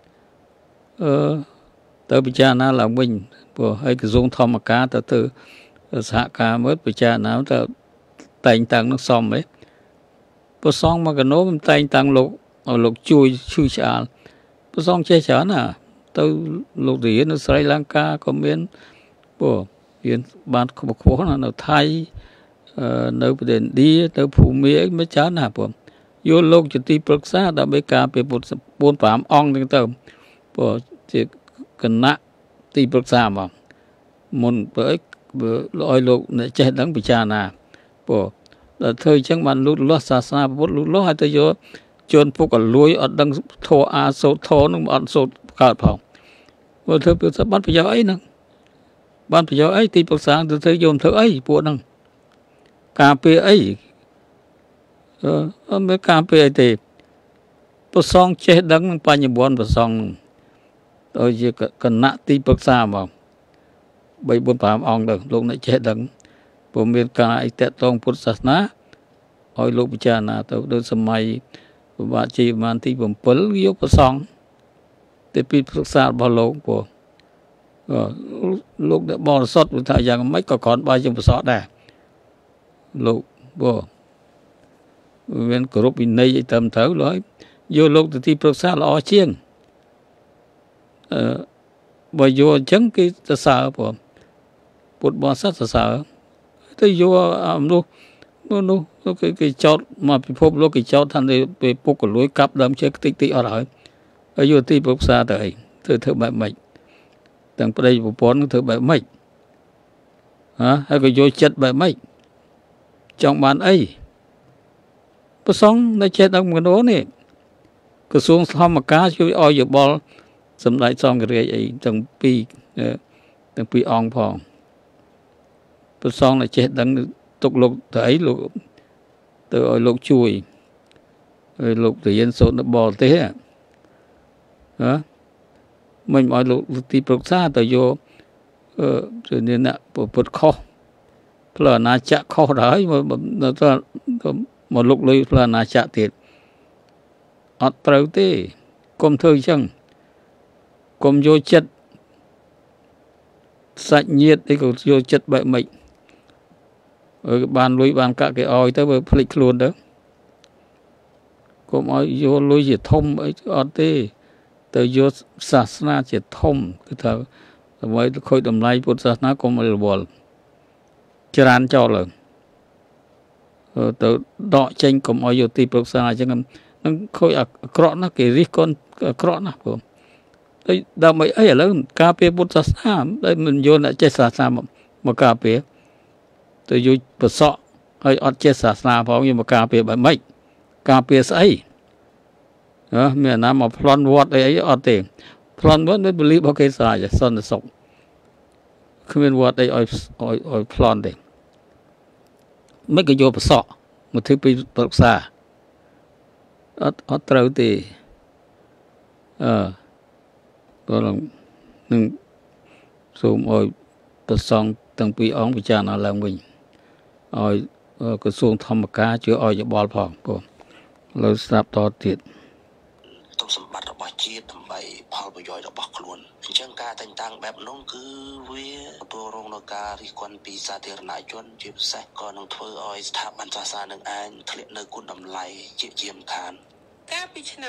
ទៅពិចារណាឡើងវិញព្រោះឲ្យក្រសួងធម្មការទៅសហការមើលពិចារណាទៅតែងតាំងនឹងសមហ៎ប្រសងមកកណោមិនតែងតាំងលោកជួយឈឺឆ្អាលប្រសងចេះច្រើនណាទៅលោករៀននៅស្រីលង្កាក៏មានរៀនបានខ្ពស់ណានៅថៃនៅប្រទេសឥណ្ឌាទៅភូមាអីមិនច្រើនណាយកលោកជាទីប្រឹក្សាដើម្បីការពារពុទ្ធ4-5អង្គហ្នឹងទៅជាគណៈទីប្រឹក្សាមកមុនបើឲ្យលោកអ្នកចេះដឹងពិចារណាព្រោះដល់ធ្វើអញ្ចឹងបានលូតលាស់សាសនាពុទ្ធលូតលាស់ឲ្យទៅយកជន់ពុកក៏លួយអត់ដឹងធម៌អាសូត្រធម៌នឹងអត់សូត្រកើតផងព្រោះធ្វើពីបានប្រយោជន៍អីហ្នឹងបានប្រយោជន៍អីទីប្រឹក្សាទៅធ្វើយកធ្វើអីពួកហ្នឹងការពារអីអត់មានការពារអីទេប្រសងចេះដឹងនឹងបញ្ញវន្តប្រសងទៅជាគណៈទីប្រឹក្សាហ្មង 3 4 5 អង្គទៅលោកអ្នកចេះដឹងព្រោះមានការអីតាក់ទងពុទ្ធសាសនាឲ្យលោកពិចារណាទៅដូចសម័យប្របាទជីវមានទី 7 យកប្រសងទីពីប្រឹក្សារបស់លោកព្រោះលោកដែលបរិសុទ្ធថាយ៉ាងម៉េចក៏គ្រាន់បើជាប្រសក់ដែរលោកព្រោះមានគោរពវិន័យអីតាមត្រូវឡើយយកលោកទៅទីប្រឹក្សាល្អជាងបើយកអញ្ចឹងគេសរសើរព្រោះពុទ្ធបរិស័ទសរសើរទៅយកមនុស្សគេចោតមកពិភពលោកគេចោតថាពេលពុកកលួយកាប់ដើមឈើតិចអត់ហើយយកទីប្រឹក្សាទៅអីធ្វើបែបម៉េចទាំងប្តីប្រពន្ធធ្វើបែបម៉េចហើយក៏យកចិត្តបែបម៉េចចង់បានអីប្រសងនៅចេះដល់មនុស្សនេះក្រសួងធម្មការជួយឲ្យយោបល់សម្ដេចសង្ឃរាជអីទាំងពីរអង្គផងប្រសងនៅចេះដឹងទុកលោកទៅអីលោកទៅឲ្យលោកជួយឲ្យលោកទៅរៀនសូត្រនៅបរទេសមិនឲ្យលោកទីប្រឹក្សាទៅយកទៅអ្នកពុទ្ធខុសផ្លូវអាណាចក្រខុសដែរមកលុកលុយផ្លូវអាណាចក្រទៀតអត់ត្រូវទេកុំធ្វើអញ្ចឹងកុំយកចិត្តសាច់ញាតិអីក៏យកចិត្តបែបម៉េចបានលុយបានកាក់គេឲ្យទៅវាភ្លេចខ្លួនទៅកុំឲ្យយកលុយជាធំអីអត់ទេទៅយកសាសនាជាធំគឺថាដើម្បីខូចតម្លៃពុទ្ធសាសនាកុំឲ្យរវល់ច្រើនចោលទៅដកចេញកុំឲ្យយកទីប្រឹក្សាអញ្ចឹងនឹងខូចអាក្រក់ណាស់គេរិះគន់អាក្រក់ណាស់ព្រោះតែដើម្បីអីឥឡូវការពារពុទ្ធសាសនាដែលមិនយកអ្នកចេះសាសនាមកការពារទៅយកប្រសក់ហើយអត់ចេះសាសនាផងយកមកការពារបែបម៉េចការពារស្អីមានណាមកប្លន់វត្តអីអត់ទេប្លន់វត្តដូចបលីរបស់គេស្រាយសន្តិសុខគ្មានវត្តអីឲ្យប្លន់ទេមិនក៏យកប្រសក់មកធ្វើពីប្រឹក្សាអត់ត្រូវទេក៏នឹងសូមឲ្យប្រសងទាំងពីរអង្គពិចារណាឡើងវិញឲ្យក្រសួងធម្មការជួយឲ្យយោបល់ផងព្រោះលើស្ដាប់តទៀតទុកសម្បត្តិរបស់ជាតិដើម្បីផលប្រយោជន៍របស់ខ្លួនអញ្ចឹងការតែងតាំងបែបនោះគឺវាទទួលរងនឹងការរិះគន់ពីសាធារណជនជាពិសេសក៏នឹងធ្វើឲ្យស្ថាប័នសាសនានឹងឯងធ្លាក់នៅគុណតម្លៃជាជាមឋានកាលពីឆ្នាំ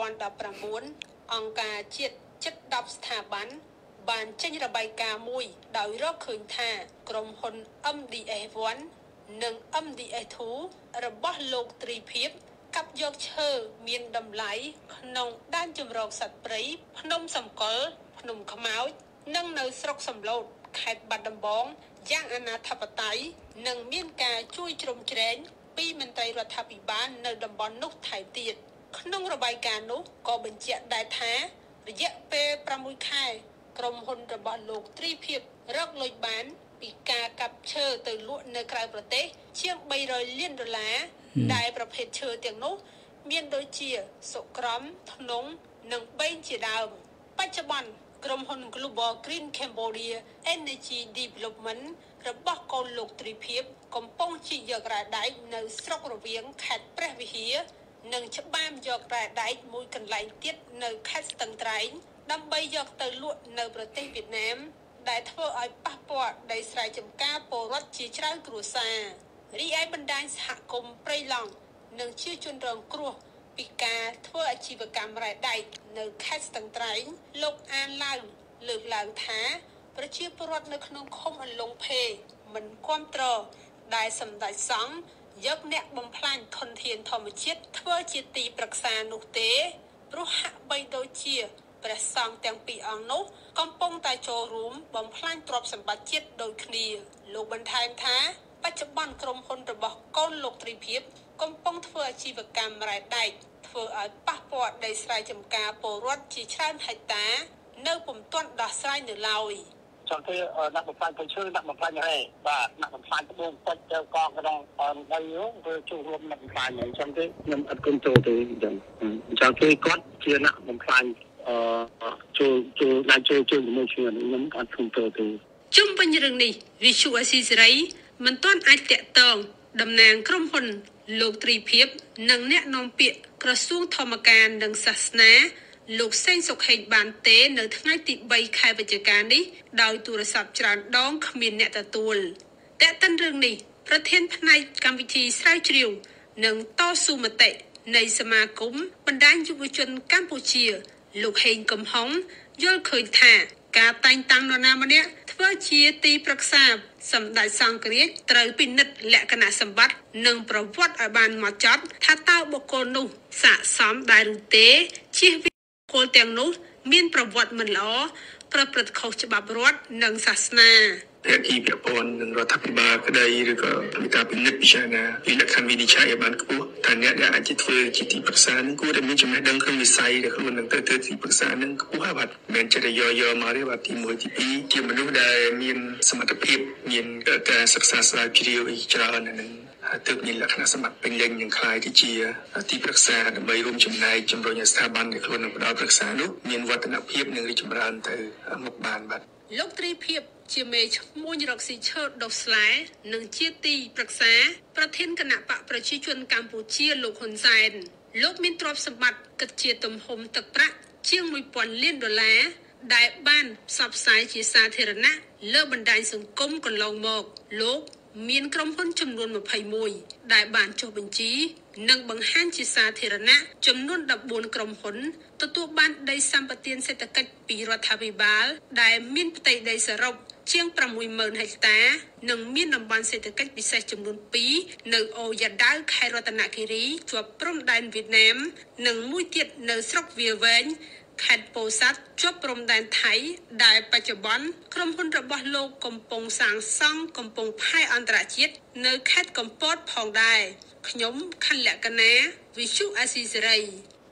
2019 អង្គការជាតិជិត10ស្ថាប័នបានចេញរបាយការណ៍មួយដោយរកឃើញថាក្រុមហ៊ុន MDS1 និង MDS2 របស់លោកទ្រីភិបកាប់យកឈើមានតម្លៃក្នុងដែនជម្រកសត្វព្រៃភ្នំសំកុលភ្នំខ្មោចនិងនៅស្រុកសំឡូតខេត្តបាត់ដំបងយ៉ាងអនាធិបតេយ្យនិងមានការជួយជ្រោមជ្រែងពីមន្ត្រីរដ្ឋាភិបាលនៅតំបន់នោះថែមទៀតក្នុងរបាយការណ៍នោះក៏បញ្ជាក់ដែរថារយៈពេល6ខែក្រុមហ៊ុនរបស់លោកទ្រីភិបរកលុយបានពីការកាប់ឈើទៅលក់នៅក្រៅប្រទេសជាង$300 លានដែលប្រភេទឈើទាំងនោះមានដូចជាសុក្រំធ្នង់និងបេងជាដើមបច្ចុប្បន្នក្រុមហ៊ុន Global Green Cambodia Energy Development របស់កូនលោកទ្រីភិបកំពុងជីកយករ៉ែដែកនៅស្រុករវៀងខេត្តព្រះវិហារនិងច្បាមយករ៉ែដែកមួយកន្លែងទៀតនៅខេត្តស្ទឹងត្រែងដើម្បីយកទៅលក់នៅប្រទេសវៀតណាមដែលធ្វើឲ្យប៉ះពាល់ដីស្រែចម្ការពលរដ្ឋជាច្រើនគ្រួសាររីឯបណ្ដាញសហគមន៍ព្រៃឡង់និងជាជនរងគ្រោះពីការធ្វើអាជីវកម្មរ៉ែដែកនៅខេត្តស្ទឹងត្រែងលោកអានឡើងលើកឡើងថាប្រជាពលរដ្ឋនៅក្នុងឃុំអន្លង់ភេមិនគាំទ្រដែលសម្ដេចសង្ឃយកអ្នកបំផ្លាញធនធានធម្មជាតិធ្វើជាទីប្រឹក្សានោះទេព្រោះហាក់បីដូចជាព្រះសង្ឃទាំងពីរអង្គនោះកំពុងតែចូលរួមបំផ្លាញទ្រព្យសម្បត្តិជាតិដូចគ្នាលោកបន្ថែមថាបច្ចុប្បន្នក្រុមហ៊ុនរបស់កូនលោកត្រីភិបកំពុងធ្វើអាជីវកម្មរ៉ែដែកធ្វើឲ្យប៉ះពាល់ដីស្រែចម្ការពលរដ្ឋជាច្រើនហិកតានៅពុំទាន់ដោះស្រាយនៅឡើយចាំគេដាក់បំផ្លាញព្រៃឈើដាក់បំផ្លាញរ៉ែបាទដាក់បំផ្លាញត្បូងពេជ្រទៅកងក្នុងដីនោះវាចូលរួមដាក់បំផ្លាញអញ្ចឹងទេខ្ញុំអត់គ្រប់ចូលទេអញ្ចឹងគេគាត់ជាអ្នកបំផ្លាញចូលដាក់ចូលជាមួយគ្នាខ្ញុំអត់គ្រប់ចូលទេជុំវិញរឿងនេះវិសុអស៊ីសេរីមិនទាន់អាចតាក់ទងតំណាងក្រុមហ៊ុនលោកត្រីភិបនិងអ្នកនាំពាក្យក្រសួងធម្មការនិងសាសនាលោកសេងសុខហេងបានទេនៅថ្ងៃទី3ខែវិច្ឆិកានេះដោយទូរស័ព្ទច្រើនដងគ្មានអ្នកទទួលតែកតិនរឿងនេះប្រធានផ្នែកកម្មវិធីស្រាវជ្រាវនិងតស៊ូមតិនៃសមាគមបណ្ដាញយុវជនកម្ពុជាលោកហេងកំហុងយល់ឃើញថាការតែងតាំងនរណាម្នាក់ធ្វើជាទីប្រឹក្សាសម្ដេចសង្ឃរាជត្រូវពិនិត្យលក្ខណៈសម្បត្តិនិងប្រវត្តិឲ្យបានហ្មត់ចត់ថាតើបុគ្គលនោះស័ក្តិសមដែរឬទេជៀសវាងបុគ្គលទាំងនោះមានប្រវត្តិមិនល្អប្រព្រឹត្តខុសច្បាប់រដ្ឋនិងសាសនាតែទីពាក់ព័ន្ធនឹងរដ្ឋាភិបាលក្តីឬក៏មានការពិនិត្យពិចារណាពីលក្ខខណ្ឌវិនិច្ឆ័យឲ្យបានខ្ពស់ថាអ្នកដែលអាចធ្វើជាទីប្រឹក្សានឹងគួរតែមានចំណេះដឹងក្នុងវិស័យដែលខ្លួននឹងទៅទីប្រឹក្សានឹងខ្ពស់ហើយបាទមិនចេះតែយកមកទេបាទទី1ទី2ជាមនុស្សដែលមានសមត្ថភាពមានការសិក្សាស្រាវជ្រាវច្រើននឹងទើបមានលក្ខណៈសម្បត្តិពេញលេញនឹងខ្លាយទៅជាទីប្រឹក្សាដើម្បីរួមចំណែកជំរុញឲ្យស្ថាប័នដែលខ្លួននឹងផ្ដល់ប្រឹក្សានោះមានវឌ្ឍនភាពនិងរីកចម្រើនទៅមុខបានបាទលោកត្រីភិបជាមេឈ្មោះរកស៊ីឈើដុសស្លែនិងជាទីប្រឹក្សាប្រធានគណៈបកប្រជាជនកម្ពុជាលោកហ៊ុនសែនលោកមានទ្រព្យសម្បត្តិគិតជាទំហំទឹកប្រាក់ជាង$1000 លានដែលបានផ្សព្វផ្សាយជាសាធារណៈលើបណ្ដាញសង្គមកន្លងមកលោកមានក្រុមហ៊ុនចំនួន21ដែលបានចុះបញ្ជីនិងបង្ហាញជាសាធារណៈចំនួន14ក្រុមហ៊ុនទទួលបានដីសម្បត្តិសេដ្ឋកិច្ចពីរដ្ឋាភិបាលដែលមានផ្ទៃដីសរុបជាង60000ហិកតានិងមានតំបន់សេដ្ឋកិច្ចពិសេសចំនួន2នៅអូយ៉ាដាវខេត្តរតនគិរីជាប់ព្រំដែនវៀតណាមនិងមួយទៀតនៅស្រុកវាវែងខេត្តពោធិ៍សាត់ជាប់ព្រំដែនថៃដែលបច្ចុប្បន្នក្រុមហ៊ុនរបស់លោកកំពុងសាងសង់កំពង់ផែអន្តរជាតិនៅខេត្តកំពតផងដែរខ្ញុំខណ្ឌលក្ខណាវិសុអាស៊ីសេរី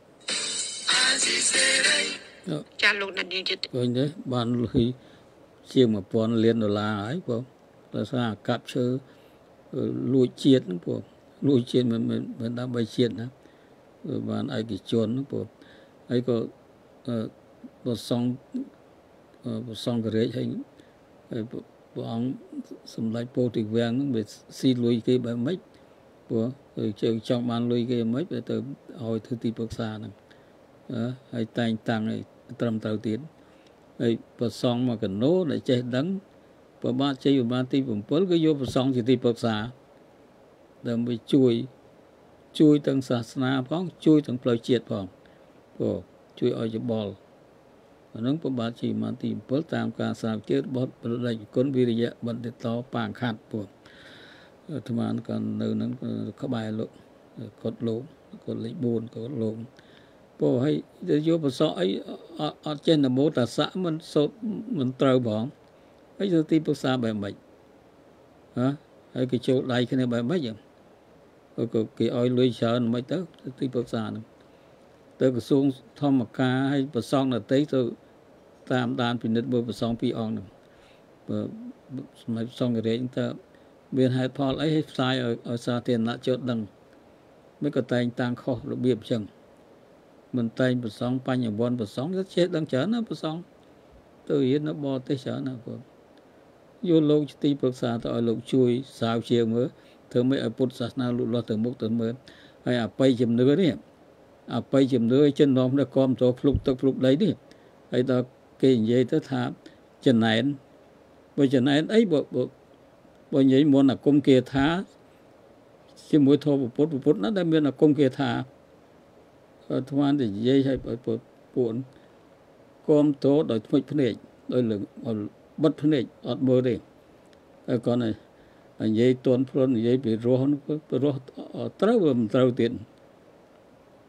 ចាលោកណានីទៀតឃើញទេបានលុយជាង$1000 លានហើយបងដោយសារអាកាប់ឈើលួចជាតិហ្នឹងបងលួចជាតិមិនដើម្បីជាតិណាបានឯកជនហ្នឹងបងហើយក៏ប្រសងករាជហើយព្រះអង្គសម្ដេចពោធិវាំងហ្នឹងវាស៊ីលុយគេបែបម៉េចព្រោះជើងចង់បានលុយគេម៉េចទៅឲ្យធ្វើទីប្រឹក្សាហ្នឹងហើយតែងតាំងឲ្យត្រឹមត្រូវទៀតហើយប្រសងមកកណូដែលចេះដឹងប្របាទជ័យប្របាទទី7គឺយកប្រសងជាទីប្រឹក្សាដើម្បីជួយទាំងសាសនាផងជួយទាំងផ្លូវជាតិផងជួយឲ្យយោបល់អានឹងប្របាទជ័យប្របាទទី7តាមការស្រាវជ្រាវរបស់ប្រដេជគុណវិរិយបណ្ឌិតតប៉ាងខាត់ពួកអាត្មាក៏នៅនឹងក្បែរលោកគាត់លេខ4គាត់លោកពោឲ្យយកប្រសអីអត់ចេះនមោតាស័កមិនសូត្រមិនត្រូវផងហើយទៅទីប្រឹក្សាបែបម៉េចហើយគេចូលដៃគ្នាបែបម៉េចក៏គេឲ្យលុយច្រើនមិនទៅទីប្រឹក្សាហ្នឹងទៅក្រសួងធម្មការឲ្យប្រសងដតីទៅតាមដានពិនិត្យមើលប្រសង2អង្គហ្នឹងសម្រាប់សង្ឃរាជទៅមានហេតុផលអីឲ្យផ្សាយឲ្យសាធារណជនដឹងមិនក៏តែងតាំងខុសរបៀបអញ្ចឹងមិនតែងប្រសងបញ្ញវន្តប្រសងចេះដឹងច្រើនណាប្រសងទៅរៀននៅបរទេសច្រើនណាបងយកលោកទីប្រឹក្សាទៅឲ្យលោកជួយស្រាវជ្រាវមើលធ្វើម៉េចឲ្យពុទ្ធសាសនាលូតលាស់ទៅមុខទៅមើលហើយអបិយជំនឿនេះអបិយជំនឿចិននាំដល់គាំទ្រភ្លុកទឹកភ្លុកដីនេះហើយដល់គេនិយាយទៅថាចំណែនបើចំណែនអីបើនិយាយមុនអាគមគាថាជាមួយធម៌ពុទ្ធណាដែលមានអាគមគាថាអាត្មានិយាយឲ្យពួកគាំទ្រដោយថ្មិចភ្នែកដោយលើបិទភ្នែកអត់មើលទេហើយគាត់និយាយទន់ភ្លន់និយាយពីរស់ត្រូវមិនត្រូវទៀត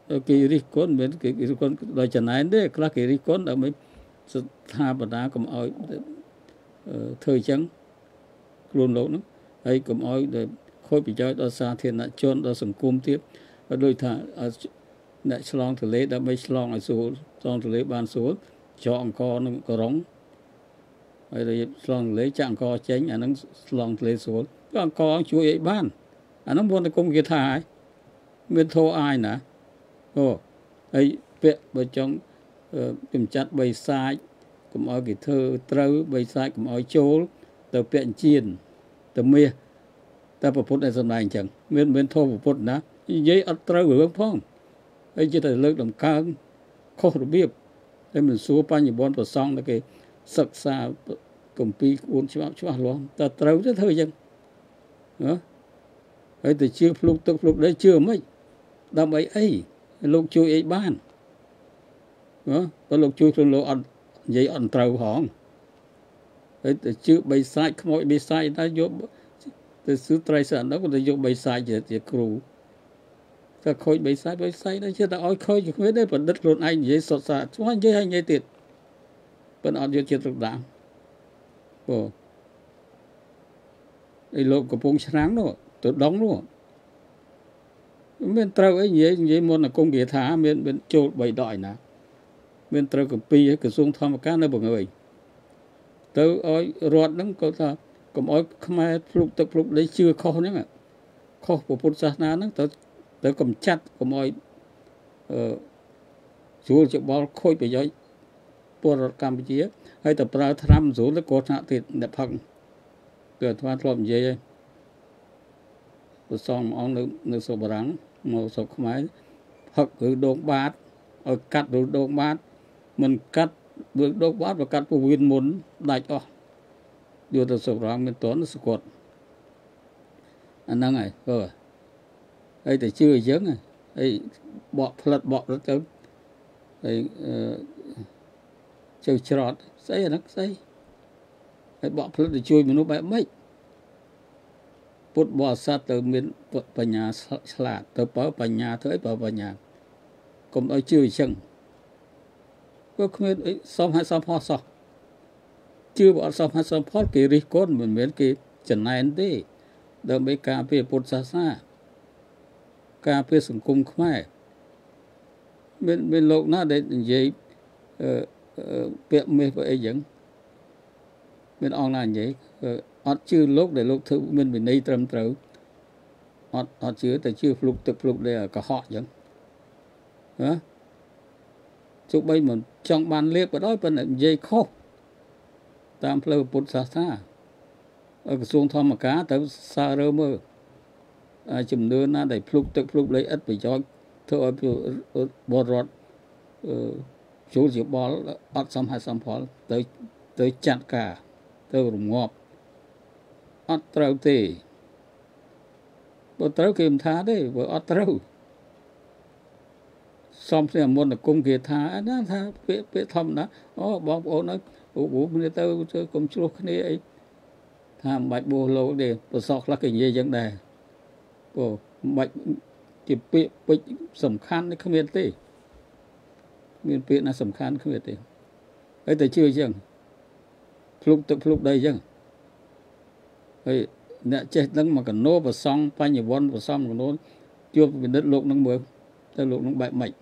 cái rít con bên cái con đòi chân này đấy là cái rít con đã mới tha bả đá cầm oi thời trắng luôn lỗ nó ấy cầm oi để khôi bị cho đó xa thiên lại chôn đó sừng cung tiếp và đôi thà lại slong thử lấy đã mấy slong ở số slong thử lấy ban số chọn co nó có rống rồi để slong lấy chạm co tránh nó slong lấy số chọn co chuối ấy ban nó muốn là công kia thải miền thô ai nè ấy vẽ vào trong kiểm chặt bày sai cũng ở cái thơ trâu bày sai cũng ở chỗ tờ viện chiên tờ mía ta bảo phút này sầm này chẳng miền thô bảo phút nè giấy ở trâu ở phong ấy chỉ là lực làm cao khó được biết đây mình số bao nhiêu bọn vào xong là cái sặc xa công ty uốn chua luôn ta trâu rất thôi chẳng đó ấy từ chưa lúc đấy chưa mấy đâm ấy lúc chui ấy ban đó có lúc chui trong lỗ ăn giấy ăn trâu hỏng ấy từ chưa bày sai mọi bày sai ta vô từ xứ trai sản đó có thể vô bày sai chỉ cừu ta khôi bày sai đó chứ ta oi khôi chỉ biết đấy vẫn đất luôn anh giấy sọt sạ chúng anh giấy hay giấy tiệt vẫn ăn vô chuyện thực đảm đây lộ của bông sáng đó tôi đóng luôn bên trâu ấy vậy muốn là công nghệ thả bên châu bày đòi nè bên trâu của pi cái xuống thăm cá nơi mọi người tới ơi ruột nó có ta cũng ơi không ai lúc đấy chưa kho nữa mà kho của Phật giáo nó tới cầm chặt cũng ơi chú chịu bao khôi bây giờ Phật Campuchia hay tập ra tham chú lấy cột hạ thịt đẹp phẳng từ thoa làm gì xong ông nước sổ bảng màu sổ không ai hoặc cứ đốt bát ở cắt đốt bát mình cắt bước đốt bát và cắt của viên muốn đại cho đưa từ sổ bảng mình tốn sổ cột anh đang này đây thì chưa dướng này đây bọ phật bọ rất lớn đây chơi trọt xây nó xây đây bọ phật thì chui mình nó bẻ mấy Phật bò sát từ miền Phật nhà sạ từ bảo Phật nhà tới bảo Phật nhà cũng ở chưa chừng có không biết xong hay xong phó sao chưa bảo xong hay xong phó kỳ ri con mình miền kỳ chân này đi đợi mấy cà phê Phật xa cà phê sừng cung không ai bên lộc nó để gì việc mê vậy dẫn bên online vậy họ chưa lúc để lúc thứ mình bị nây trầm trấu họ chưaแต่chưa phục đây là cả họ chẳng hả chụp bây mình trong ban liệp ở đó bên là dây khô tam phơi bột sa sa ở cái xuông thom mà cá tới xa rơ mơ chùm đưa nó để phục lấy ít bị cho thôi bò rót chú chỉ bò ớt xăm hai xăm phó tới chặt cả tới rụng ngọt ớt trâu thì bữa trâu kìm thá đấy bữa ớt trâu xong thì muốn là cung kia thá nó thá biết thông đó bóng ổ nói ủ mình tao cùng chú cái này ấy tham bạch bồ lô để bữa sọc là cái gì vấn đề bạch thì bị sầm khăn không biết gì miền Việt là sầm khăn không biết gì ấy tới chưa chừng lúc đây chừng ấy nè chết nâng mà cần nô và xong bao nhiêu vốn và xong nô chưa bị đất lục nâng mưa đất lục nâng bại mạnh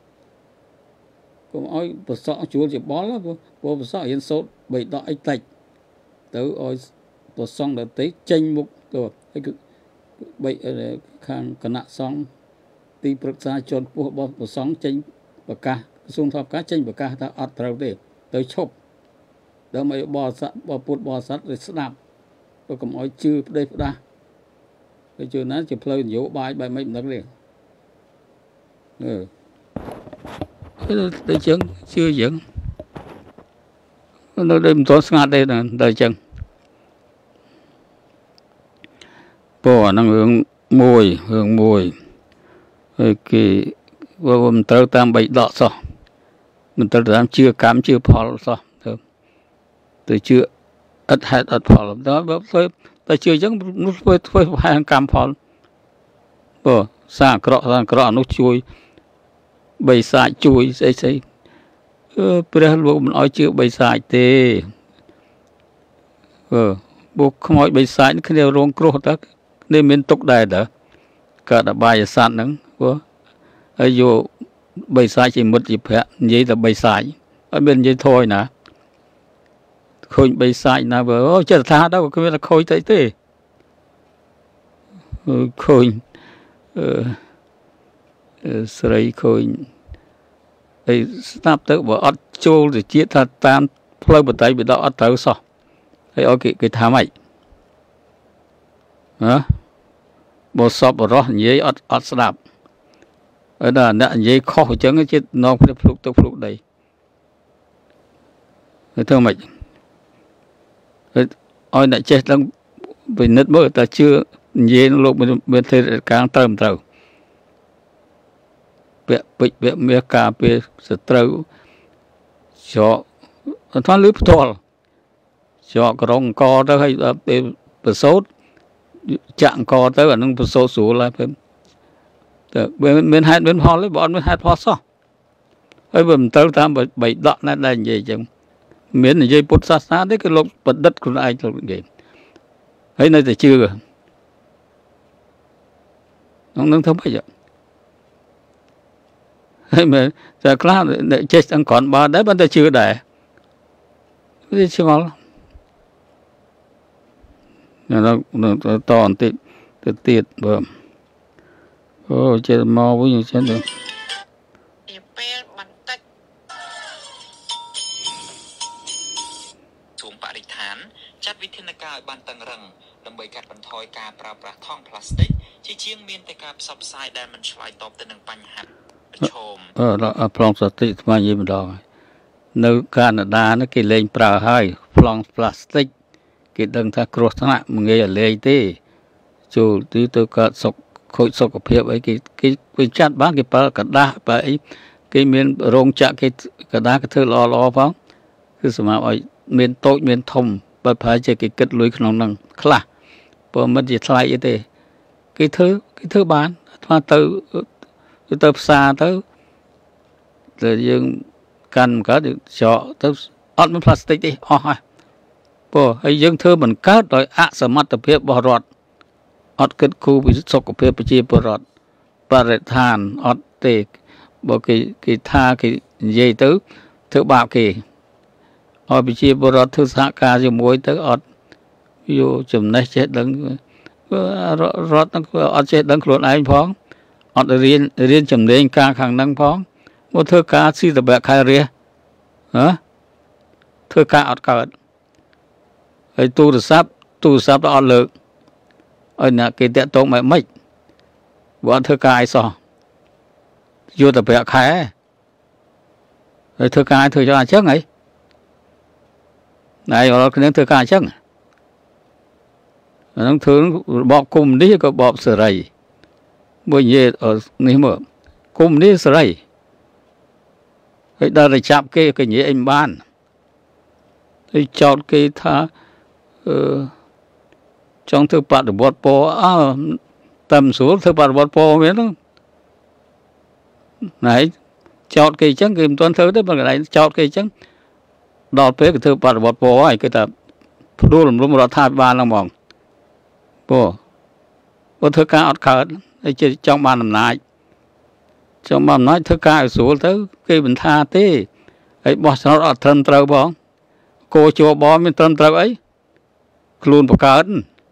cũng ôi và sọ chúa chỉ bó lắm vô và sọ yên sốt bị đọ ấy tạch tới ôi và xong là tới tranh mục rồi cái bị khang cả nạ xong ti bực ra chôn của bó và xong tranh và ca xung thọp cá tranh và ca ta ọt trâu để tới chụp đó mấy bò sắt rồi snap tôi cũng nói chưa đây đã tôi chưa nói chỉ play nhiều bài mấy lần liền tôi chân chưa dẫn nó đêm tối ngạt đây là đời chân bò năng hưởng mùi cái mình tới tam bảy đọ sao mình tới tam chưa cám chưa phò sao tôi chưa ít phò đó tôi chưa chắc nó phải hàng cam phò xa cọ nó chui bày sai chui xây bây lúc mình nói chưa bày sai tê buộc không hỏi bày sai cái điều rong cro đó nên mình tục đại đó cả đã bài sạn nắng của ấy vô bày sai chỉ một dịp hẹn vậy là bày sai ở bên vậy thôi nè khôi bày sai nè vừa chết tha đâu có biết là khôi thấy thế khôi sợi khôi ấy snap tới bỏ ớt trâu rồi chia thật tan phơi một tay bị đau ớt tới sao ấy ở cái thả mày hả bộ sọp bỏ rót giấy ớt snap ở đó nè giấy kho trứng cái chết nó phải phục đây thưa mày ôi đã chết đang bị nứt mỡ ta chưa giấy nó lúc bên thế càng tầm tàu việc mía cà phê sẽ trâu cho thoát lưới thol cho cái rong co đó hay bờ sốt chạm co tới ở nông bờ sốt xuống lại phải bên hai bên ho lấy bọn bên hai ho sao ấy bầm tới tam bảy đoạn này là gì chứ miễn là dây bút sát đấy cái lục bật đất của ai cho cái ấy này thì chưa rồi nó không phải vậy mà giờ class để chết đang còn ba đấy bây giờ chưa để cái chưa ngon nó toàn tiệt bơm chết mau với những chuyện đấy xuống bãi địch thán chặtวิธีการบันตังรังดำเนินการบรรทอยการปราบปรามท่องพลาสติกที่เชียงเมียนแต่การซับไซด์ได้มันช่วยตอบแต่หนึ่งปัญหาเราพลองสติมาเยี่ยมดอกในแคนาดาเนี่ยกิเลนปลาให้พลองพลาสติกกิดังถ้ากรธนะมึงเงี้ยเลยที่จู่ที่ตัวก็สกโคตรสกปรกไอ้กิจัดบ้านกิปลากระดาษไปกิเมียนโรงจักกิกระดาษก็เธอรอฟังคือสมัยไอ้เมียนโต๊ะเมียนทมไปพายจะกิกิดลุยขนมนังคลาพอมันจะทลายยังไงกิเธอบ้านมาเติบซาเติบrồi dương cần có được cho tới ớt với plastic đi bộ hay dương thưa mình cát rồi sờ mắt tập hiệp bỏ rọt ớt kết khu bị sốc của hiệp bị bỏ rọt và rồi than ớt tê bộ cái tha cái dây tứ thứ bạo kỳ ớt bị chia bỏ rọt thứ xã ca dùng muối tới ớt vô chùm này chết đấng rót ớt chết đấng luôn ai phóng ớt riêng chùm đến ca khẳng năng phóng một thưa cá si tập bẹ khai ria hả thưa cá ọt cợt ấy tu sắp đó lực ấy nè cái tiện tông mày mấy bọn thưa cá ai sò vô tập bẹ khai ấy thưa cá ai thưa cho ai chắc ấy này rồi cái thưa cá chắc nó thường bọ cùng đi có bọ sợi rầy bây giờ ở này mà cùng đi sợi rầy cái đó là chạm cái nhỉ anh ban cái chọn cái tha trong thứ bạn được bọt po tầm xuống thứ bạn bọt po biết không này chọn cái trắng kim toàn thứ đấy bằng cái này chọn cái trắng đọt tới cái thứ bạn bọt po ấy cái tập đua làm lúc mà tha ban là mỏng po thứ cá ọt khởi đây chỉ trong ban làm lại trong mà nói thứ ca số tới cái bình tha thế ấy bỏ nó ở thân trâu bóng cô cho bó bên thân trâu ấy luôn một cái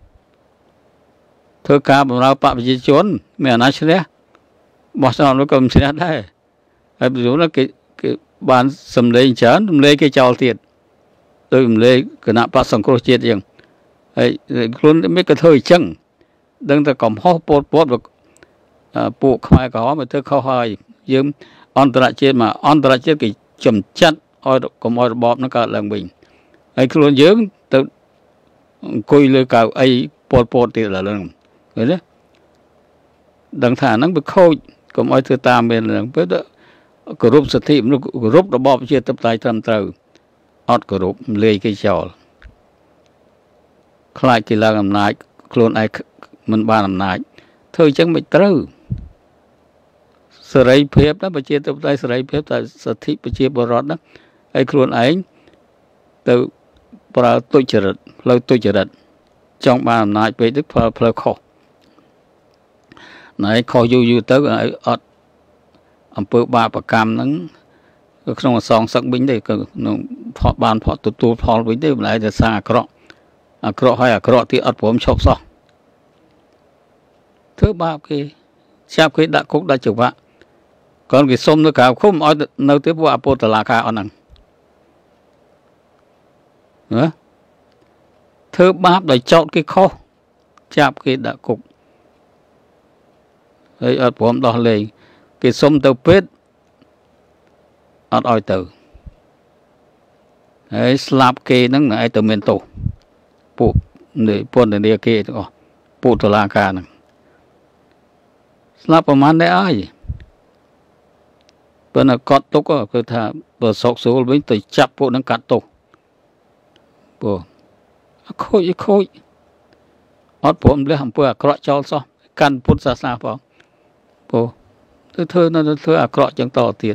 thứ ca bọn nó bạm gì trốn mẹ nói thế bỏ nó cầm xe đây ấy ví dụ là cái bàn sầm lên chán lấy cái chào tiền tôi lấy cái nạp bát sòng crochet riêng ấy luôn mấy cái thời chân đừng ta cầm hốt bột bộ khai có mà tôi khâu hơi dương on tra chết mà on tra chết cái chầm chặt oi còn oi bọp nó cả lần bình ấy luôn dương tự coi lơi cả ấy bột thì là lần rồi đấy đằng thả nó bị khôi còn oi thứ tam bên là biết đó group sự thị nó group nó bọp chia tập tài trăm từ oi group lê cái trò khai thì là làm lại luôn ai mình ba làm lại thôi chẳng bị trừ sở ấy phép đó bà chia tập tay sở ấy phép tại sở thị bà chia bà rót đó ấy khuôn ấy từ bà tôi chờ rật lâu tôi chờ rật trong bà nãy bế tức phá khó nãy khó dù tới ấy ọt ẩm bơ bà bà cam nắng không là song sắc bính đây phó bàn phó tụt phó bính đây lại là xa cọ hay cọ thì ọt bốm chọc xong thứ ba cái chạp cái đã cúc đã chụp vạ còn cái xôm nó cả không ở nơi tiếp vạ bộ tờ là cả ở nằng nữa thứ ba để chọn cái kho chạp cái đã cục ấy ở bốm đỏ lên cái xôm tàu pết ở oi từ ấy slap cái nó là ai từ miền tổ bộ để buôn để đi kia đó bộ tờ là cả nằng slap ប្រហែលដែរអើយបើនៅកត់ទុកគឺថាបើសោកស្រួលវិញទៅចាប់ពួកនឹងកាត់ទោសព្រោះខូចអត់ព្រមលះអំពើអាក្រក់ចោលសោះកាន់ពុទ្ធសាសនាផងព្រោះទៅធ្វើអាក្រក់ចឹងតទៀត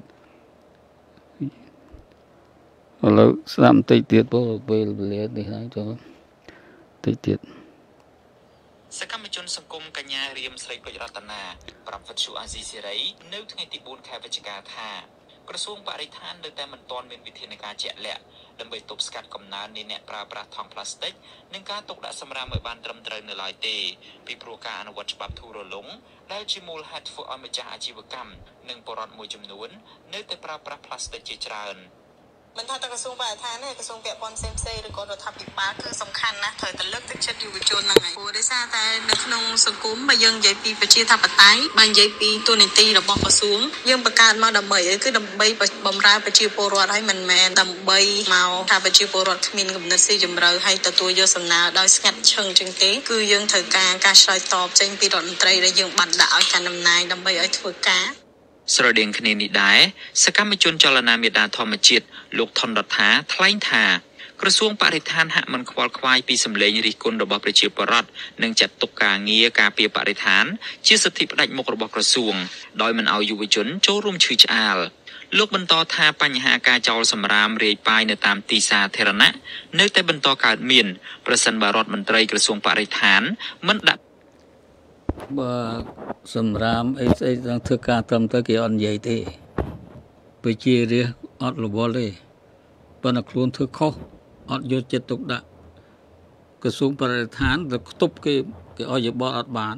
ឥឡូវស្ដាប់បន្តិចទៀតព្រោះពេលវេលានេះហើយចូលតិចទៀតសកម្មជនសង្គមកញ្ញារៀមស្រីពេជ្ររតនាប្រាប់វិទ្យុអាស៊ីសេរីនៅថ្ងៃទី4ខែវិច្ឆិកាថាក្រសួងបរិស្ថាននៅតែមិនទាន់មានវិធានការជាក់លាក់ដើម្បីទប់ស្កាត់កំណើននៃអ្នកប្រើប្រាស់ថង់ប្លាស្ទិកនិងការទុកដាក់សម្រាមឲ្យបានត្រឹមត្រូវនៅឡើយទេពីព្រោះការអនុវត្តច្បាប់ធូររលុងដែលជាមូលហេតុធ្វើឲ្យម្ចាស់អាជីវកម្មនិងពលរដ្ឋមួយចំនួននៅតែប្រើប្រាស់ប្លាស្ទិកជាច្រើនមិនថាតែក្រសួងបរិស្ថានទេក្រសួងពាក់ព័ន្ធផ្សេងឬក៏រដ្ឋាភិបាលគឺសំខាន់ណាស់ត្រូវតែលើកទឹកចិត្តយុវជនហ្នឹងហើយព្រោះដោយសារតែនៅក្នុងសង្គមបើយើងនិយាយពីប្រជាធិបតេយ្យបើនិយាយពីទូនីតិរបស់ក្រសួងយើងបង្កើតមកដើម្បីគឺដើម្បីបម្រើប្រជាពលរដ្ឋហើយមិនមែនដើម្បីមកថាប្រជាពលរដ្ឋគ្មានគំនិតស៊ីជម្រៅហើយទទួលយកសំណើដោយស្ងាត់ឈឹងចឹងទេគឺយើងត្រូវការឆ្លើយតបចេញពីរដ្ឋមន្ត្រីដែលយើងបានដាក់ឲ្យកាន់តំណែងដើម្បីឲ្យធ្វើការស្រដៀងគ្នានេះដែរសកម្មជនចលនាមេដាធម្មជាតិលោកថនរដ្ឋាថ្លែងថាក្រសួងបរិស្ថានហាក់មិនខ្វល់ខ្វាយពីសម្លេងរិះគន់របស់ប្រជាពលរដ្ឋនិងចាត់ទុកការងារការពារបរិស្ថានជាសិទ្ធិផ្ដាច់មុខរបស់ក្រសួងដោយមិនឲ្យយុវជនចូលរួមឈឺឆ្អាលលោកបន្តថាបញ្ហាការចោលសម្រាមរាយប៉ាយនៅតាមទីសាធារណៈនៅតែបន្តកើតមានប្រសិនបើរដ្ឋមន្ត្រីក្រសួងបរិស្ថានមិនដាក់បើសម្រាមអីស្អីទាំងធ្វើការត្រឹមត្រូវគេអត់និយាយទេប្រជារាស្ត្រអត់រវល់ទេប៉ុន្តែខ្លួនធ្វើខុសអត់យកចិត្តទុកដាក់ក្រសួងបរិស្ថានទៅខ្ទប់គេឲ្យយោបល់អត់បាន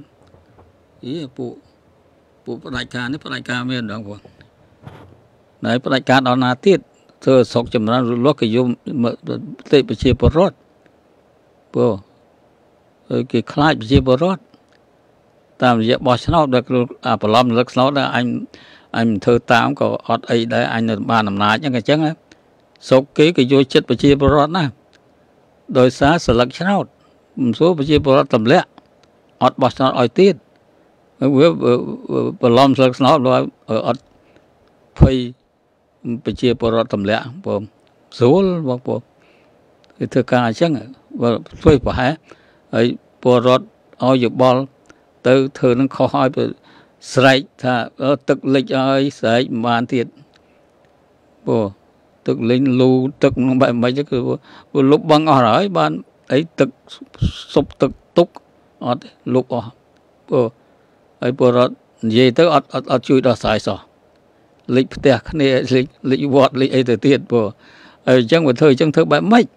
ពួកផ្ដាច់ការនេះផ្ដាច់ការមានម្ដងបងណែផ្ដាច់ការដល់ណាទៀតធ្វើស្រុកចម្រើនរលត់គេយកទេប្រជាពលរដ្ឋព្រោះគេខ្លាចប្រជាពលរដ្ឋតាមរយៈបោះឆ្នោតដែលអាប្រឡំលើកឆ្នោតដែរអញធ្វើតាមក៏អត់អីដែរអញនៅបានអំណាចអញ្ចឹងស្រុកគេក៏យកចិត្តប្រជាពលរដ្ឋណាដោយសារស្លឹកឆ្នោតមិនស្រួលប្រជាពលរដ្ឋទម្លាក់អត់បោះឆ្នោតឲ្យទៀតវាប្រឡំស្លឹកឆ្នោតអត់ភ័យប្រជាពលរដ្ឋទម្លាក់បងស្រួលបងប្អូនគេធ្វើការអញ្ចឹងបើធ្វើប្រហែលហើយពលរដ្ឋឲ្យយោបល់ទៅធ្វើនឹងខុសឲ្យស្រែកថាទឹកលិចឲ្យស្រែកមិនបានទៀតព្រោះទឹកលេងលូទឹកនឹងបែបមិនគឺវាលុបបង់អស់ហើយបានអីទឹកសុបទឹកទុកអត់លុបអស់ព្រោះហើយពលរដ្ឋនិយាយទៅអត់ជួយដោះស្រាយសោះលិចផ្ទះគ្នាលិចវត្តលិចអីទៅទៀតព្រោះហើយអញ្ចឹងវាធ្វើអញ្ចឹងធ្វើបែបម៉េច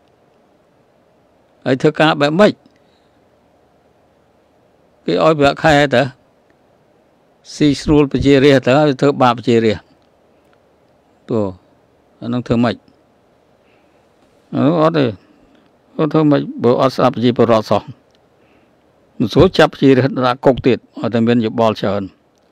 ហើយធ្វើការបែបម៉េចគេឲ្យប្រាក់ខែទៅស៊ីស្រួលប្រជារាស្ត្រទៅហើយធ្វើបាបប្រជារាស្ត្រព្រោះអានឹងធ្វើម៉េចអត់ទេអត់ធ្វើម៉េចបើអត់ស្ដាប់ប្រជាពលរដ្ឋសោះមិនស្រួលចាប់ប្រជារាស្ត្រដាក់គុកទៀតឲ្យតែមានយោបល់ច្រើន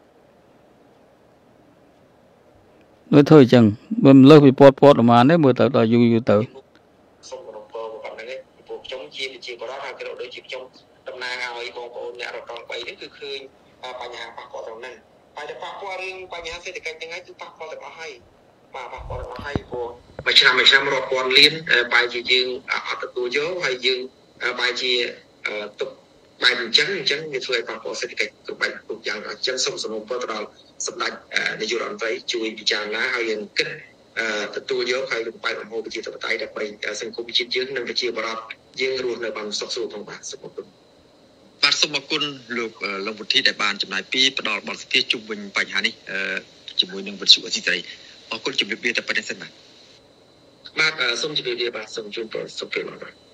មើលធ្វើអញ្ចឹងមិនលើសពីពតប្រមាណទេមើលទៅដល់យូរទៅសូមរំពើគាត់ហ្នឹងពួកខ្ញុំជាប្រជាពលរដ្ឋហើយក៏ដូចជាខ្ញុំតំណាងឲ្យបងប្អូនអ្នករក3នេះគឺឃើញបញ្ហាប៉ះពាល់ទាំងហ្នឹងហើយតែប៉ះពាល់រឿងបញ្ហាសេដ្ឋកិច្ចហ្នឹងហើយគឺប៉ះពាល់ទាំងអស់ហើយបាទប៉ះពាល់ទាំងអស់ហើយព្រោះមួយឆ្នាំរាប់ពាន់លានបែរជាយើងអត់ទទួលយកហើយយើងបែរជាទុក bài chẳng như thuê bằng bộ sẽ cái bài cuộc dạng ở chân sông sông có tàu sắp đặt để du lịch tới chui bị chàng lá hay hiện kết tôi nhớ hay bài đồng hồ bị chia tập tay đặc biệt sân khấu bị chia dưới nên phải chia vào riêng luôn là bằng sọc sâu thông bản sọc một tuần. បាទសូមអរគុណលោកលោកវិធីដែលបានចំណាយពេលផ្ដល់បទសម្ភាសន៍ជុំវិញបញ្ហានេះជាមួយនឹងវិទ្យុអេស៊ីត្រីអរគុណជម្រាបលាតែប៉ុណ្្នេះសិនបាទសូមជម្រាបលាបាទសូមជូនពរសុខភាព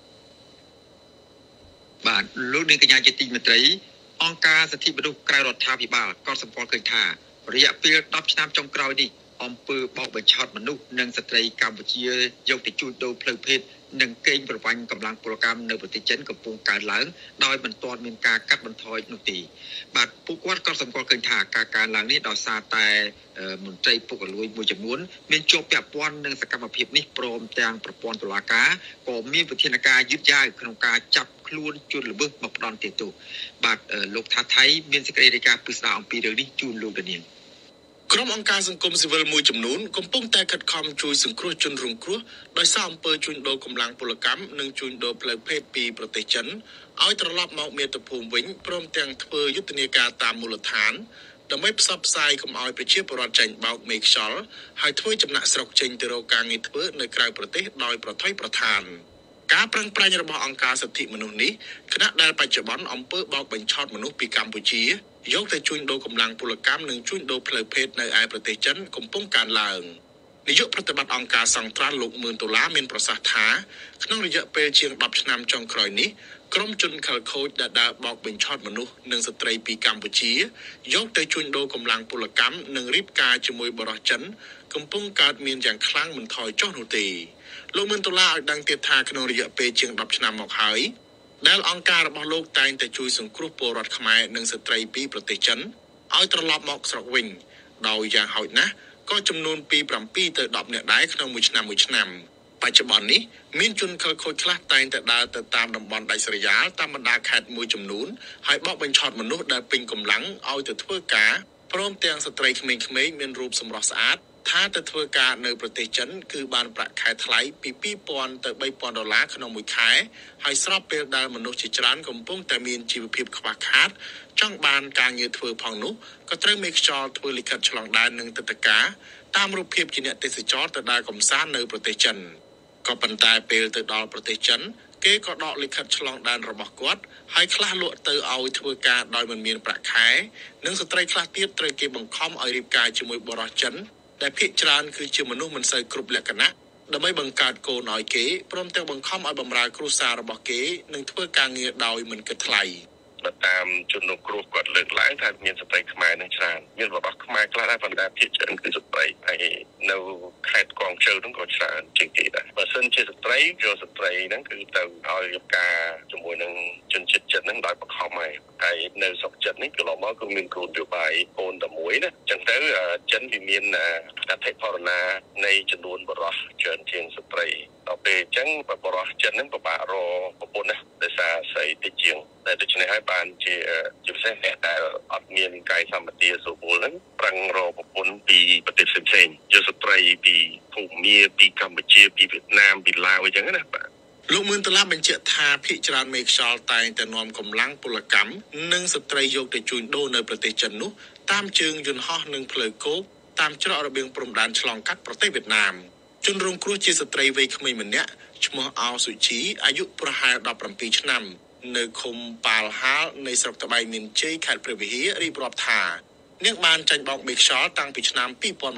បាទលោកនាងកញ្ញាជាទីមេត្រីអង្គការសិទ្ធិមនុស្សក្រៅរដ្ឋាភិបាលក៏សម្គាល់ឃើញថារយៈពេល10ឆ្នាំចុងក្រោយនេះអំពើបោកបញ្ឆោតមនុស្សនិងស្ត្រីកម្ពុជាយកទៅជួញដូរផ្លូវភេទនិងកេងប្រវ័ញ្ចកម្លាំងពលកម្មនៅប្រទេសចិនកំពុងកើនឡើងដោយមិនទាន់មានការកាត់បន្ថយនោះទេបាទពួកគាត់ក៏សម្គាល់ឃើញថាការកើនឡើងនេះដោយសារតែមន្ត្រីពុករលួយមួយចំនួនមានជាប់ពាក់ព័ន្ធនឹងសកម្មភាពនេះព្រមទាំងប្រព័ន្ធតុលាការក៏មានវិធានការយឺតយ៉ាវក្នុងការចាប់ខ្លួនជនល្មើសមកផ្ដន់ទោសបាទលោកថាថៃមានសេចក្តីរាយការណ៍ពិស្ដារអំពីរឿងនេះជូនលោកនាងក្រុមអង្គការសង្គមស៊ីវិលមួយចំនួនកំពុងតែខិតខំជួយសង្គ្រោះជនរងគ្រោះដោយសារអំពើជួញដូរកម្លាំងពលកម្មនិងជួញដូរផ្លូវភេទពីប្រទេសចិនឲ្យត្រឡប់មកមាតុភូមិវិញព្រមទាំងធ្វើយុទ្ធនាការតាមមូលដ្ឋានដើម្បីផ្សព្វផ្សាយកុំឲ្យប្រជាពលរដ្ឋចេញបោកមេខ្យល់ហើយធ្វើចំណាក់ស្រុកចេញទៅរកការងារធ្វើនៅក្រៅប្រទេសដោយប្រថុយប្រថានការប្រឹងប្រែងរបស់អង្គការសិទ្ធិមនុស្សនេះគណៈដែលបច្ចុប្បន្នអំពើបោកបញ្ឆោតមនុស្សពីកម្ពុជាយកទៅជួញដូរកម្លាំងពលកម្មនិងជួញដូរផ្លូវភេទនៅឯប្រទេសចិនកំពុងកើនឡើងនាយកប្រតិបត្តិអង្គការសង្ត្រាល់លោកមឿនដុល្លារមានប្រសាសន៍ថាក្នុងរយៈពេលជាង10ឆ្នាំចុងក្រោយនេះក្រុមជនខិលខូចដែលដើរបោកបញ្ឆោតមនុស្សនិងស្ត្រីពីកម្ពុជាយកទៅជួញដូរកម្លាំងពលកម្មនិងរៀបការជាមួយបរិសុទ្ធចិនកំពុងកើតមានយ៉ាងខ្លាំងមិនថយចុះនោះទេលោកមឿនដុល្លារឲ្យដឹងទៀតថាក្នុងរយៈពេលជាង10ឆ្នាំមកហើយដែលអង្គការរបស់លោកតែងតែជួយសង្គ្រោះពលរដ្ឋខ្មែរនិងស្ត្រីពីប្រទេសចិនឲ្យត្រឡប់មកស្រុកវិញដោយយ៉ាងហោចណាស់ក៏ចំនួនពី7ទៅ10នាក់ដែរក្នុងមួយឆ្នាំបច្ចុប្បន្ននេះមានជនខិលខូចខ្លះតែងតែដើរទៅតាមតំបន់ដាច់ស្រយាលតាមបណ្ដាខេត្តមួយចំនួនហើយបោកបញ្ឆោតមនុស្សដែលពេញកម្លាំងឲ្យទៅធ្វើការព្រមទាំងស្ត្រីក្មេងៗមានរូបសម្រស់ស្អាតថាទៅធ្វើការនៅប្រទេសចិនគឺបានប្រាក់ខែថ្លៃពី$2,000ទៅ$3,000ក្នុងមួយខែហើយស្របពេលដែលមនុស្សជាច្រើនកំពុងតែមានជីវភាពខ្វះខាតចង់បានការងារធ្វើផងនោះក៏ត្រូវមេខ្យល់ធ្វើលិខិតឆ្លងដែននិងទឹកតការតាមរូបភាពជាអ្នកទេសចរទៅដើរកម្សាន្តនៅប្រទេសចិនក៏ប៉ុន្តែពេលទៅដល់ប្រទេសចិនគេក៏ដកលិខិតឆ្លងដែនរបស់គាត់ហើយខ្លះលក់ទៅឲ្យធ្វើការដោយមិនមានប្រាក់ខែនិងស្ត្រីខ្លះទៀតត្រូវគេបង្ខំឲ្យរៀបការជាមួយបរិសុទ្ធចិនដែលភាគច្រើនគឺជាមនុស្សមិនសូវគ្រប់លក្ខណៈដើម្បីបង្កើតកូនឲ្យគេព្រមទាំងបង្ខំឲ្យបម្រើគ្រួសាររបស់គេនិងធ្វើការងារដោយមិនគិតថ្លៃតាមជនរងគ្រោះគាត់លើកឡើងថាមានស្ត្រីខ្មែរនឹងច្រើនមានរបស់ខ្មែរខ្លះដែរប៉ុន្តែភាគច្រើនគឺស្ត្រីហើយនៅខេត្តកងជើហ្នឹងក៏ច្រើនជាងគេដែរបើសិនជាស្ត្រីយកស្ត្រីហ្នឹងគឺទៅឲ្យរៀបការជាមួយនឹងជនជាតិចិនហ្នឹងដោយបង្ខំហើយនៅស្រុកចិននេះកន្លងមកគឺមានគោលនយោបាយកូនតែមួយណាអញ្ចឹងទៅចិនវាមានអធិបតេយ្យនៃចំនួនបរិសុទ្ធច្រើនជាងស្ត្រីដល់ពេលអញ្ចឹងបរិសុទ្ធចិនហ្នឹងពិបាករកប្រពន្ធណាដោយសារស្រីតិចជាងតែដូច្នេះហើយបានជាពិសេសអ្នកដែលអត់មានកាយសម្បទាសុពលហ្នឹងប្រឹងរកប្រពន្ធពីប្រទេសផ្សេងៗយកស្ត្រីពីភូមាពីកម្ពុជាពីវៀតណាមពីឡាវអញ្ចឹងណាបាទលោកមឿនដុល្លារបញ្ជាក់ថាភាគច្រើនមេខ្យល់តែងតែនាំកម្លាំងពលកម្មនិងស្ត្រីយកទៅជួញដូរនៅប្រទេសចិននោះតាមជើងយន្តហោះនិងផ្លូវគោកតាមច្រករបៀងព្រំដែនឆ្លងកាត់ប្រទេសវៀតណាមជនរងគ្រោះជាស្ត្រីវ័យក្មេងម្នាក់ឈ្មោះអោសុជីអាយុប្រហែល17ឆ្នាំនៅឃុំប៉ាល់ហាលនៃស្រុកត្បែងមានជ័យខេត្តព្រះវិហាររៀបរាប់ថានាងបានចាញ់បោកមេខ្យល់តាំងពីឆ្នាំ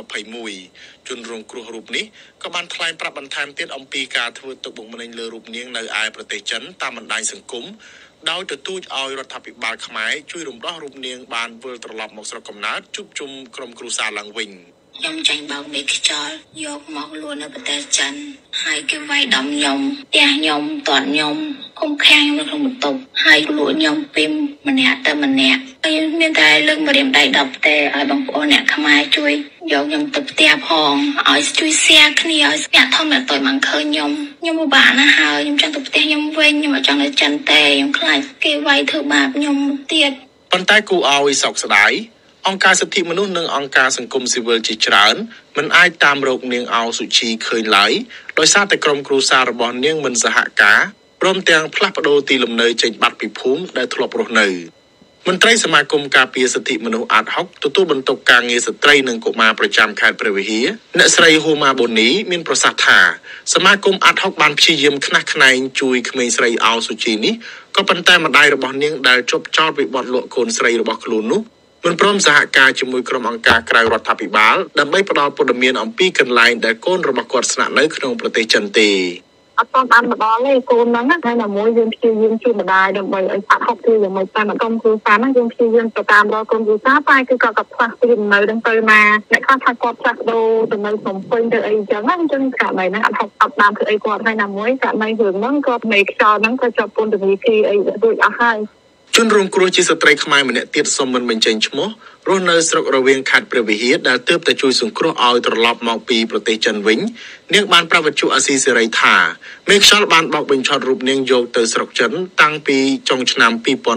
2021ជនរងគ្រោះរូបនេះក៏បានថ្លែងប្រាប់បន្ថែមទៀតអំពីការធ្វើទុកបុកម្នេញលើរូបនាងនៅឯប្រទេសចិនតាមបណ្ដាញសង្គមដោយទទូចឲ្យរដ្ឋាភិបាលខ្មែរជួយរំដោះរូបនាងបានវិលត្រឡប់មកស្រុកកំណើតជួបជុំក្រុមគ្រួសារឡើងវិញខ្ញុំចាញ់បោកមេខ្យល់យកមកលួចនៅប្រទេសចិនហើយគេវាយដំខ្ញុំផ្ទះខ្ញុំតាត់ខ្ញុំគុំខាំងខ្ញុំនៅក្នុងបន្ទប់ហើយលួចខ្ញុំពីម្នាក់ទៅម្នាក់ហើយមានតែលើកមករៀមដៃ10តែឲ្យបងប្អូនអ្នកខ្មែរជួយយកខ្ញុំទៅផ្ទះផងឲ្យជួយ share គ្នាឲ្យអ្នកធំអ្នកតូចមកឃើញខ្ញុំពិបាកណាស់ហើយខ្ញុំចង់ទៅផ្ទះខ្ញុំវិញខ្ញុំអត់ចង់នៅចិនទេខ្ញុំខ្លាចគេវាយធ្វើបាបខ្ញុំទៀតប៉ុន្តែគូឲ្យសោកស្ដាយអង្គការសិទ្ធិមនុស្សនិងអង្គការសង្គមស៊ីវិលជាច្រើនមិនអាចតាមរកនាងអោសុជីឃើញឡើយដោយសារតែក្រុមគ្រួសាររបស់នាងមិនសហការព្រមទាំងផ្លាស់ប្ដូរទីលំនៅចេញបាត់ពីភូមិដែលធ្លាប់រស់នៅមន្ត្រីសមាគមការពារសិទ្ធិមនុស្សអាត6ទទួលបន្ទុកការងារស្ត្រីនិងកុមារប្រចាំខេត្តព្រះវិហារអ្នកស្រីហូម៉ាបូនីមានប្រសាសន៍ថាសមាគមអាត6បានព្យាយាមខ្នះខ្នែងជួយក្មេងស្រីអោសុជីនេះក៏ប៉ុន្តែម្ដាយរបស់នាងដែលជាប់ចោទពីបទលក់កូនស្រីរបស់ខ្លួននោះមិនព្រមសហការជាមួយក្រុមអង្គការក្រៅរដ្ឋាភិបាលដើម្បីផ្ដល់ព័ត៌មានអំពីកន្លែងដែលកូនរបស់គាត់ស្នាក់នៅក្នុងប្រទេសចិនទេអត់បានមកដល់ទេកូនហ្នឹងតែតែមួយយើងព្យាយាមជួយម្ដាយដើម្បីឲ្យបាត់ហុកគឺយ៉ាងម៉េចតាមក្រុមគ្រួសារហ្នឹងយើងព្យាយាមទៅតាមរកក្រុមគ្រួសារតែគឺគាត់ក៏ផ្លាស់ទីនៅហ្នឹងទៅណាអ្នកខ្លះថាគាត់ផ្លាស់ដូរទៅនៅសំពេញទៅអីចឹងហ្នឹងករណីហ្នឹងអត់ហុកអត់បានធ្វើអីគាត់ហើយណាមួយករណីរឿងហ្នឹងគាត់មេខ្យល់ហ្នឹងគាត់ជាប់ពន្ធនាគារអីដូចអស់ហើយជនរងគ្រោះជាស្ត្រីខ្មែរម្នាក់ទៀតសុំមិនបញ្ចេញឈ្មោះរស់នៅស្រុករវៀងខេត្តព្រះវិហារដែលទើបតែជួយសង្គ្រោះឲ្យត្រឡប់មកពីប្រទេសចិនវិញនាងបានប្រាប់វិទ្យុអាស៊ីសេរីថាមេខ្យល់បានបោកបញ្ឆោតរូបនាងយកទៅស្រុកចិនតាំងពីចុងឆ្នាំ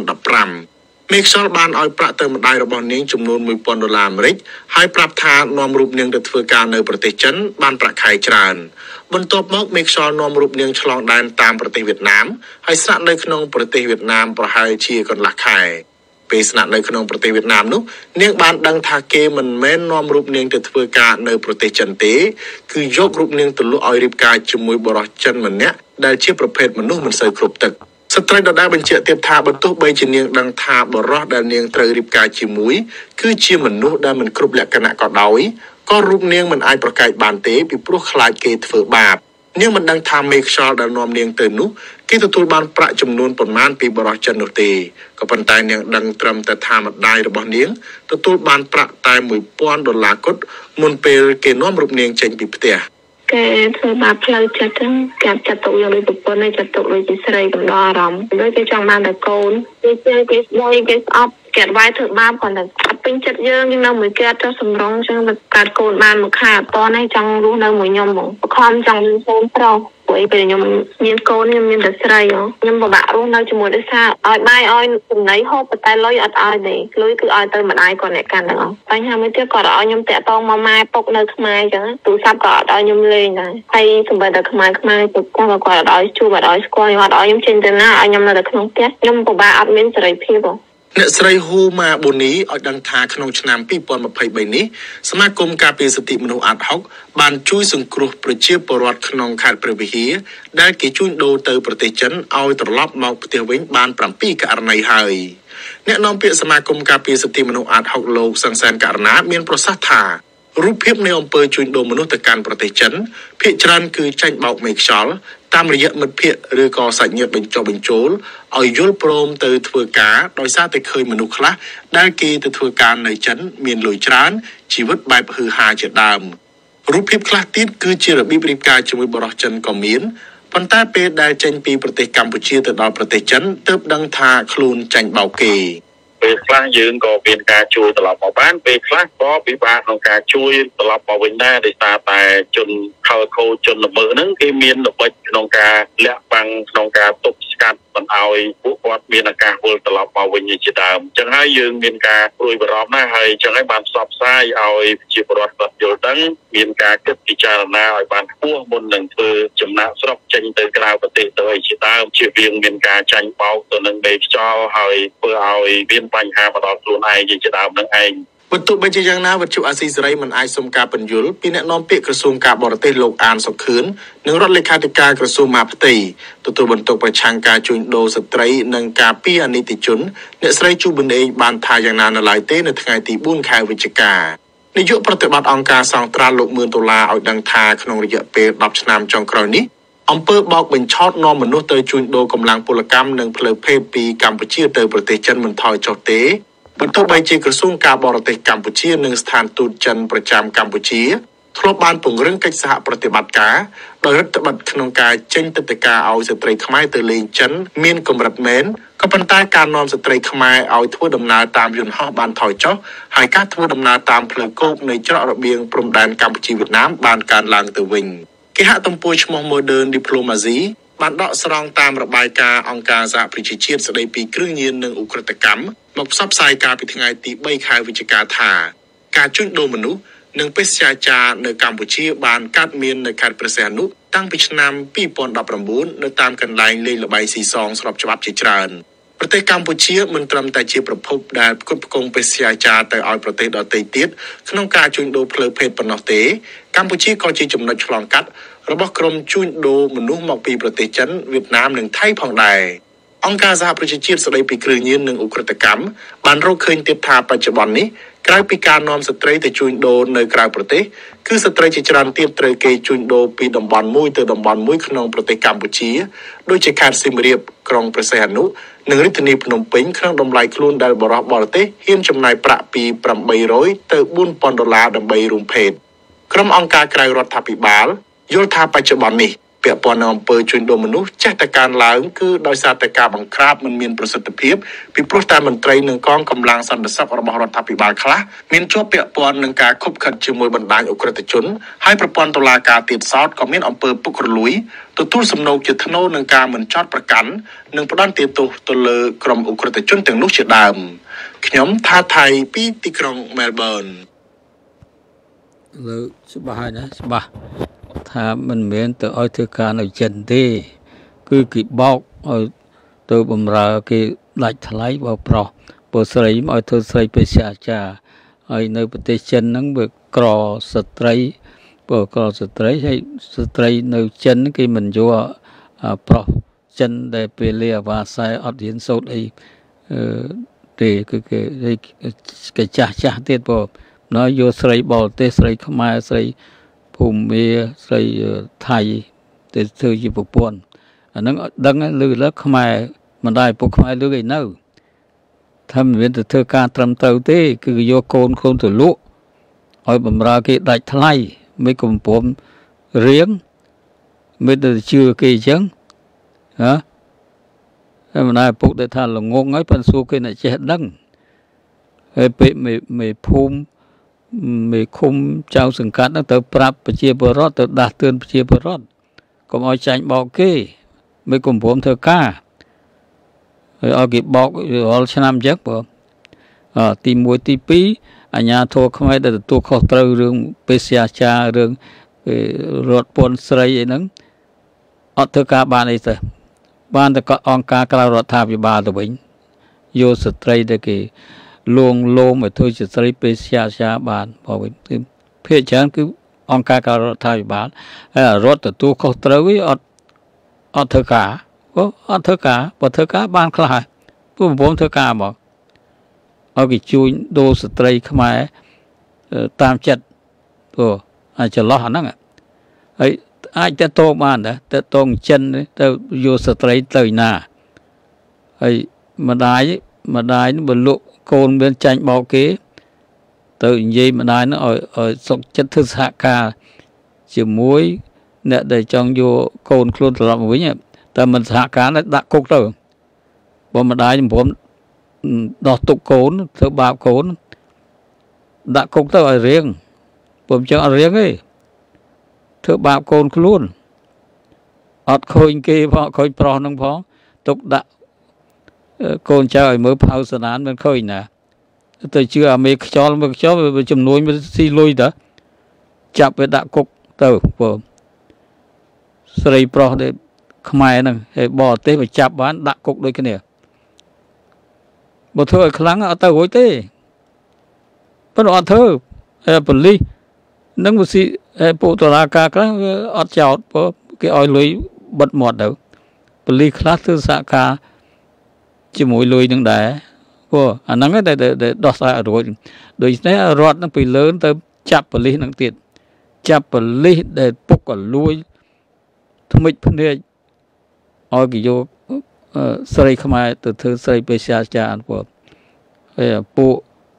2015មេខ្យល់បានឲ្យប្រាក់ទៅម្ដាយរបស់នាងចំនួន$1000អាមេរិកហើយប្រាប់ថានាំរូបនាងទៅធ្វើការនៅប្រទេសចិនបានប្រាក់ខែច្រើនបន្ទាប់មកមេខ្យល់នាំរូបនាងឆ្លងដែនតាមប្រទេសវៀតណាមហើយស្នាក់នៅក្នុងប្រទេសវៀតណាមប្រហែលជាកន្លះខែពេលស្នាក់នៅក្នុងប្រទេសវៀតណាមនោះនាងបានដឹងថាគេមិនមែននាំរូបនាងទៅធ្វើការនៅប្រទេសចិនទេគឺយករូបនាងទៅលក់ឲ្យរៀបការជាមួយបរិសុទ្ធចិនម្នាក់ដែលជាប្រភេទមនុស្សមិនសូវគ្រប់ទឹកស្ត្រីដដែលបញ្ជាក់ទៀតថាបើទោះបីជានាងដឹងថាបរិសុទ្ធដែលនាងត្រូវរៀបការជាមួយគឺជាមនុស្សដែលមិនគ្រប់លក្ខណៈក៏ដោយក៏រូបនាងមិនអាចប្រកែកបានទេពីព្រោះខ្លាចគេធ្វើបាបនាងមិនដឹងថាមេខ្យល់ដែលនាំនាងទៅនោះគេទទួលបានប្រាក់ចំនួនប៉ុន្មានពីបរិសុទ្ធចិននោះទេក៏ប៉ុន្តែនាងដឹងត្រឹមតែថាម្ដាយរបស់នាងទទួលបានប្រាក់តែ$1000គត់មុនពេលគេនាំរូបនាងចេញពីផ្ទះគេធ្វើបាបផ្លូវចិត្តហ្នឹងគេចាត់ទុកយកដូចប្រពន្ធហើយចាត់ទុកដូចជាស្រីកំដរអារម្មណ៍ដូចគេចង់បានតែកូនគេស្ដីគេស្អប់គេវាយធ្វើបាបគាត់តែអត់ពេញចិត្តយើងនៅមួយគេអត់ចោះសម្រងចឹងទៅកាត់កូនបានមួយខែអត់តនេះចង់រស់នៅមួយខ្ញុំហ្មងបខំចង់មានកូនប្រុសព្រោះពេលខ្ញុំមានកូនខ្ញុំមានតែស្រីខ្ញុំពិបាករស់នៅជាមួយដោយសារឲ្យបាយឲ្យចំណីហូបតែលុយអត់ឲ្យទេលុយគឺឲ្យទៅម្ដាយគាត់អ្នកកាន់ទាំងអស់បញ្ហាមួយទៀតគាត់ឲ្យខ្ញុំតាក់តងមកម៉ែពុកនៅខ្មែរចឹងទូរស័ព្ទក៏អត់ឲ្យខ្ញុំលេងដែរហើយសម្រាប់តែខ្មែរទៅគាត់ក៏អត់ឲ្យជួបអត់ឲ្យស្គាល់ខ្ញុំអត់ឲ្យខ្ញុំចេញទៅណាឲ្យខ្ញុំនៅតែក្នុងផ្ទះខ្ញុំពិបាកអត់មានសេរីភាពអ្នកស្រីហ៊ូម៉ាបូនីឲ្យដឹងថាក្នុងឆ្នាំ2023នេះសមាគមការពារសិទ្ធិមនុស្សអាត6បានជួយសង្គ្រោះប្រជាពលរដ្ឋក្នុងខេត្តព្រះវិហារដែលគេជួញដូរទៅប្រទេសចិនឲ្យត្រឡប់មកប្រទេសវិញបាន7ករណីហើយអ្នកនាំពាក្យសមាគមការពារសិទ្ធិមនុស្សអាត6លោកសង្សានករណាមានប្រសាសន៍ថារូបភាពនៃអំពើជួញដូរមនុស្សទៅកាន់ប្រទេសចិនភាគច្រើនគឺចាញ់បោកមេខ្យល់តាមរយៈមិត្តភ័ក្តិឬក៏សាច់ញាតិបញ្ចុះបញ្ចូលឲ្យយល់ព្រមទៅធ្វើការដោយសារតែឃើញមនុស្សខ្លះដែលគេទៅធ្វើការនៅចិនមានលុយច្រើនជីវិតបែបហ៊ឺហាជាដើមរូបភាពខ្លះទៀតគឺជារបៀបរៀបការជាមួយបរិសុទ្ធចិនក៏មានប៉ុន្តែពេលដែលចេញពីប្រទេសកម្ពុជាទៅដល់ប្រទេសចិនទើបដឹងថាខ្លួនចាញ់បោកគេពេលខ្លះយើងក៏មានការជួយត្រឡប់មកបានពេលខ្លះក៏ពិបាកក្នុងការជួយត្រឡប់មកវិញដែរដោយសារតែជនខលខូចជនល្មើសហ្នឹងគេមានល្បិចក្នុងការលាក់បាំងក្នុងការទប់ស្កាត់មិនឲ្យពួកគាត់មានឱកាសវិលត្រឡប់មកវិញជាដើមអញ្ចឹងហើយយើងមានការព្រួយបារម្ភណាស់ហើយអញ្ចឹងហើយបានផ្សព្វផ្សាយឲ្យប្រជាពលរដ្ឋគាត់យល់ដឹងមានការគិតពិចារណាឲ្យបានខ្ពស់មុននឹងធ្វើចំណាកស្រុកចេញទៅក្រៅប្រទេសទៅឲ្យជាដើមជៀសវាងមានការចាញ់បោកទៅនឹងមេខ្យល់ហើយធ្វើឲ្យមានបញ្ហាមកដល់ខ្លួនឯងជាដើមនឹងឯងបើទោះបីជាយ៉ាងណាវិទ្យុអាស៊ីសេរីមិនអាចសុំការពន្យល់ពីអ្នកនាំពាក្យក្រសួងការបរទេសលោកអានសុខឿននិងរដ្ឋលេខាធិការក្រសួងមហាផ្ទៃទទួលបន្ទុកប្រឆាំងការជួញដូរស្ត្រីនិងការពារអនិច្ចជនអ្នកស្រីជូប៊ុនអេងបានថាយ៉ាងណានៅឡើយទេនៅថ្ងៃទី4ខែវិច្ឆិកានាយកប្រតិបត្តិអង្គការសង្ត្រាល់លោក$10000ឲ្យដឹងថាក្នុងរយៈពេល10ឆ្នាំចុងក្រោយនេះអំពើបោកបញ្ឆោតនាំមនុស្សទៅជួញដូរកម្លាំងពលកម្មនិងផ្លូវភេទពីកម្ពុជាទៅប្រទេសចិនមិនថយចុះទេបើទោះបីជាក្រសួងការបរទេសកម្ពុជានិងស្ថានទូតចិនប្រចាំកម្ពុជាធ្លាប់បានពង្រឹងកិច្ចសហប្រតិបត្តិការដោយរដ្ឋបတ်ក្នុងការចេញទិដ្ឋាការឲ្យស្ត្រីខ្មែរទៅលេងចិនមានកម្រិតមែនក៏ប៉ុន្តែការនាំស្ត្រីខ្មែរឲ្យធ្វើដំណើរតាមយន្តហោះបានថយចុះហើយការធ្វើដំណើរតាមផ្លូវគោកនៃច្រករបៀងព្រំដែនកម្ពុជាវៀតណាមបានកើនឡើងទៅវិញគេហទំព័រឈ្មោះ Modern Diplomacy បានដកស្រង់តាមរបាយការណ៍អង្គការសហប្រជាជាតិស្តីពីគ្រឿងញៀននិងឧក្រិដ្ឋកម្មមកផ្សព្វផ្សាយកាលពីថ្ងៃទី3ខែវិច្ឆិកាថាការជួញដូរមនុស្សនិងបេសកចារនៅកម្ពុជាបានកាត់មាននៅខេត្តព្រះសីហនុតាំងពីឆ្នាំ2019នៅតាមកន្លែងលេងល្បែងស៊ីសងស្របច្បាប់ជាច្រើនប្រទេសកម្ពុជាមិនត្រឹមតែជាប្រភពដែលផ្គត់ផ្គង់បេសកចារទៅឲ្យប្រទេសដទៃទៀតក្នុងការជួញដូរផ្លូវភេទប៉ុណ្ណោះទេកម្ពុជាក៏ជាចំណុចឆ្លងកាត់របស់ក្រុមជួញដូរមនុស្សមកពីប្រទេសចិនវៀតណាមនិងថៃផងដែរអង្គការសហប្រជាជាតិស្តីពីគ្រឿងញៀននិងឧក្រិដ្ឋកម្មបានរកឃើញទៀតថាបច្ចុប្បន្ននេះក្រៅពីការនាំស្ត្រីទៅជួញដូរនៅក្រៅប្រទេសគឺស្ត្រីជាច្រើនទៀតត្រូវគេជួញដូរពីតំបន់មួយទៅតំបន់មួយក្នុងប្រទេសកម្ពុជាដូចជាខេត្តសៀមរាបក្រុងព្រះសីហនុនិងរាជធានីភ្នំពេញក្នុងតម្លៃខ្លួនដែលបរិបរទេសហ៊ានចំណាយប្រាក់ពី$800ទៅ$4,000ដើម្បីរួមភេទក្រុមអង្គការក្រៅរដ្ឋាភិបាលយល់ថាបច្ចុប្បន្ននេះពាក់ព័ន្ធនឹងអំពើជួញដូរមនុស្សចេះតែកើនឡើងគឺដោយសារតែការបង្ក្រាបមិនមានប្រសិទ្ធភាពពីព្រោះតែមន្ត្រីនិងកងកម្លាំងសន្តិសុខរបស់រដ្ឋាភិបាលខ្លះមានជាប់ពាក់ព័ន្ធនឹងការខុបខិតជាមួយបណ្ដាញអ ுக ្រិតជនហើយប្រព័ន្ធតុលាការទៀតសោតក៏មានអំពើពុករលួយទទួលសំណូកជាថ្នូរនឹងការមិនចោទប្រកាន់និងផ្ដន្ទាទោសទៅលើក្រុមអ ுக ្រិតជនទាំងនោះជាដើមខ្ញុំថាថៃពីទីក្រុងមែលប៊នលើច្បាស់ហើយណាច្បាស់ថាមិនមែនទៅឲ្យធ្វើការនៅចិនទេគឺគេបោកឲ្យទៅបំរើគេដាច់ថ្លៃបើប្រុសបើស្រីមកឲ្យធ្វើស្រីបេសកចារហើយនៅប្រទេសចិនហ្នឹងវាក្រស្ត្រីបើក្រស្ត្រីហើយស្ត្រីនៅចិនគេមិនយកប្រុសចិនដែលពេលលាអាវ៉ាសែអត់រៀនសូត្រអីទេគឺគេចាស់ទៀតបើណោះយកស្រីបរទេសស្រីខ្មែរស្រីភូមាស្រីថៃទៅធ្វើជាប្រពន្ធអាហ្នឹងដឹងឮលើខ្មែរមិនដែរពុកខ្មែរឮឯនៅថាមិនមានទៅធ្វើការត្រឹមត្រូវទេគឺយកកូនខ្លួនទៅលក់ឲ្យបំរើគេដាច់ថ្លៃមិនកំពុំរៀងមិនទៅជឿគេអញ្ចឹងហ៎មិនដែរពុកទៅថាល្ងងហើយប៉ិនសួរគេអ្នកចេះដឹងហើយពេលមេភូមិមេឃុំចៅសង្កាត់ទៅប្រាប់ប្រជាពលរដ្ឋទៅដាស់តឿនប្រជាពលរដ្ឋកុំឲ្យចាញ់បោកគេមិនកំពុំធ្វើការហើយឲ្យគេបោករាល់ឆ្នាំអញ្ចឹងបើទី1ទី2អាជ្ញាធរខ្មែរដែលទទួលខុសត្រូវរឿងបេសកចាររឿងរដ្ឋពន្ធស្រីអីហ្នឹងអត់ធ្វើការបានអីទៅបានតែអង្គការក្រៅរដ្ឋាភិបាលទៅវិញយកស្ត្រីដែលគេលួងលោមឲ្យធ្វើជាស្រីបេសកចារបានបើវិញភាគច្រើនគឺអង្គការក្រៅរដ្ឋាភិបាលហើយរដ្ឋទទួលខុសត្រូវវាអត់ធ្វើការអត់ធ្វើការបើធ្វើការបានខ្លះហើយពួកប្រពន្ធធ្វើការមកឲ្យគេជួយដូរស្ត្រីខ្មែរតាមចិត្តព្រោះអាចចន្លោះអាហ្នឹងហើយអាចទៅតោបានដែរទៅតងចិនទៅយកស្ត្រីទៅណាហើយម្ដាយបើលក់កូនមានចាញ់បោកគេទៅនិយាយម្ដាយនោះឲ្យសុខចិត្តធ្វើសហការជាមួយអ្នកដែលចង់យកកូនខ្លួនត្រឡប់មកវិញតែមិនសហការដាក់គុកទៅបើម្ដាយព្រមដោះទុកកូនធ្វើបាបកូនដាក់គុកទៅឲ្យរៀងព្រមចឹងអត់រៀងទេធ្វើបាបកូនខ្លួនអត់ឃើញគេផងឃើញប្រុសនឹងផងទុកដាក់កូនចៅឲ្យមើលផៅសណានមិនឃើញណាទៅជឿអាមេខ្យល់មើលខ្យល់វាចំនួនវាស៊ីលុយតើចាប់វាដាក់គុកទៅព្រោះស្រីប្រុសដែលខ្មែរហ្នឹងហើយបរទេសវាចាប់បានដាក់គុកដូចគ្នាបើធ្វើឲ្យខ្លាំងអត់ទៅរួចទេប៉ុន្តែអត់ធ្វើប៉ូលីសនឹងវាស៊ីពួកតុលាការខ្លះវាអត់ចោតព្រោះគេឲ្យលុយបិទមាត់ទៅប៉ូលីសខ្លះធ្វើសហការជាមួយលុយនឹងដែរព្រោះអាហ្នឹងតែដោះស្រាយអត់រួចដូច្នេះរដ្ឋនឹងពីលើទៅចាប់ប៉ូលីសនឹងទៀតចាប់ប៉ូលីសដែលពុកក៏លួយថ្មិចភ្នែកឲ្យគេយកស្រីខ្មែរទៅធ្វើស្រីបេសកចារព្រោះហើយពួក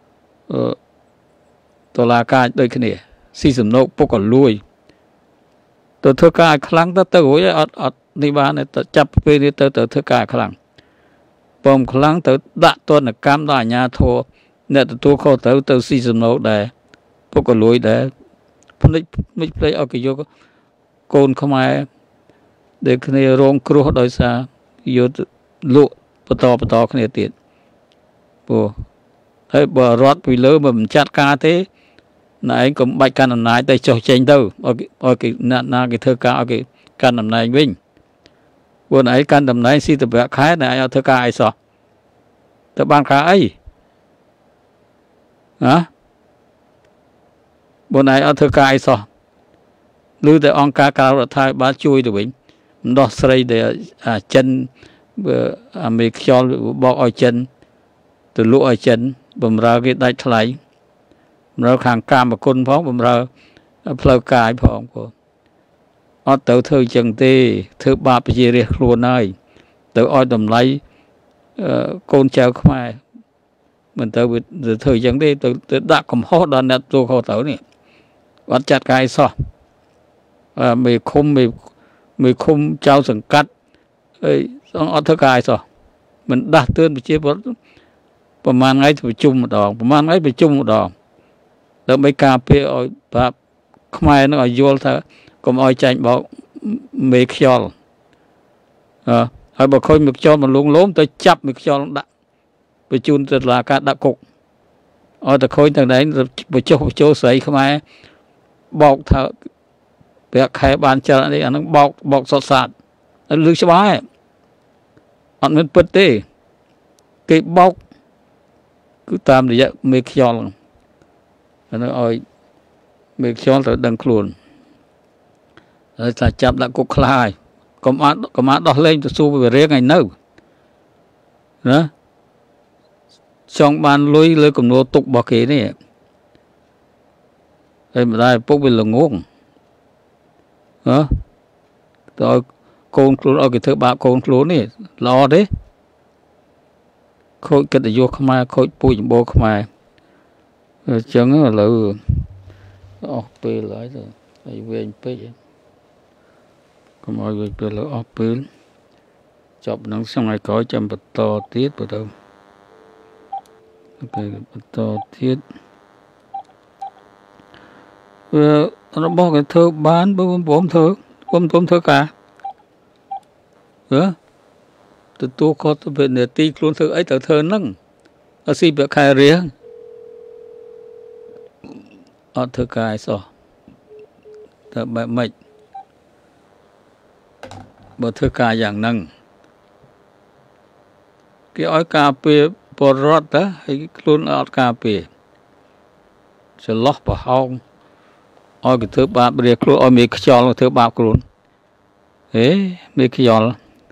តុលាការដូចគ្នាស៊ីសំណូកពុកក៏លួយទៅធ្វើការខ្លាំងទៅរួចអត់នេះបានទៅចាប់ពេលនេះទៅធ្វើការខ្លាំងបំខ្លាំងទៅដាក់ទណ្ឌកម្មដល់អាជ្ញាធរអ្នកទទួលខុសត្រូវទៅស៊ីសំណូកដែរពុកក៏លួយដែរភ្លេចឲ្យគេយកកូនខ្មែរដែលគ្នារងគ្រោះដោយសារយកលក់បន្តគ្នាទៀតព្រោះហើយបើរដ្ឋពីលើមិនចាត់ការទេ nãy cũng bạch can làm nãy tay cho chênh đâu ở cái na cái thơ ca ở cái can làm nãy vinh bữa nãy can làm nãy si tập vẽ khái này ở thơ ca ai sao tập ban khá ấy hả bữa nãy ở thơ ca ai sao lưu tại ông ca cao là thay bá chui được vinh đó xây để chân mình cho bỏ ở chân từ lũ ở chân bầm ra cái đại thay rồi hàng cam mà côn phóng bầm ra phơi cài phóng của ở tự thư chừng tê thư ba bây giờ luôn này tự oi đầm lấy côn treo không ai mình tự thư chừng tê tự đã cầm hót đàn đặt tôi khó tử này bắt chặt cái sao mình không trao sừng cắt ở thư cài sao mình đặt tên bị chế bớtประมาณไงไปจุ่มดอกประมาณไงไปจุ่มดอกแล้วไม่กาเปอแบบขมายนึกเอาโยลเธอก็เอาใจบอกเมฆยอลเอาบอกคนเมฆยอลมันลงล้มตัวจับเมฆยอลดักไปจุนตลาการดักกุกเอาแต่คนทางไหนไปโจใส่ขมายบอกเธอเปียกไข่บานเจริญนี่อันนั้นบอกสดสาดอันลึกสบายอันนั้นเปิดตีกี่บอกcứ tam thì mê khol nó ơi mê khol rồi đằng khuôn rồi ta chạm lại cục khai có má đo lên cho xu về riêng ngày nâu đó trong ban lối lối cùng nô tục bỏ kế này đây mà đây bốc bên là ngôn đó rồi con khuôn ở cái thứ ba con khuôn này lo đấy khôi kết vô không ai khôi bùi bố không ai chẳng là lỡ op lại rồi ai về pe không ai về pe lỡ op chọc nó xong này có chăm bật to tiết vào đâu ok bật to tiết nó bỏ cái thơ bán bốm thơ cả từ tôi có tôi về nửa ti luôn thơ ấy thơ nâng ở si bị khai riêng ở thơ cài sao thơ bẹ mệt bờ thơ cài dạng nâng cái ói cà phê bò rót đó hay luôn ở cà phê sẽ lót vào hông ói cái thơ ba bề luôn ói mấy cái trò thơ ba luôn ấy mấy cái trò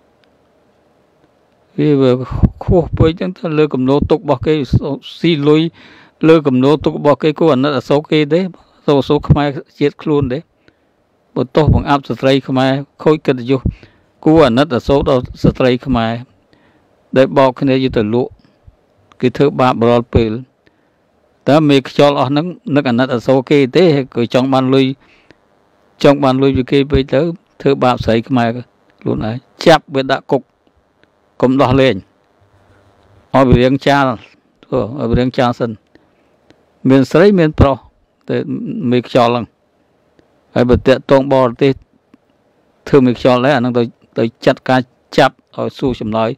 vì vừa khu với chúng ta lơ cầm nô tục bỏ cái xì lôi lơ cầm nô tục bỏ cái cô anh là số cái đấy số không ai chết luôn đấy một tô bằng áp sợi không ai khôi cái gì cô anh là số đó sợi không ai để bỏ cái này như từ lụa cái thứ ba bờ pil ta make cho nó anh là số cái đấy cái trong ban lui vì cái bây giờ thứ ba sợi không ai luôn này chắp với đã cục cũng đo lên ở bên cha ở bên cha sân miền sấy miền pro để miền cho lần ở bên tiện tông bò thì thường miền cho lấy anh tôi chặt cá chắp ở su chấm nói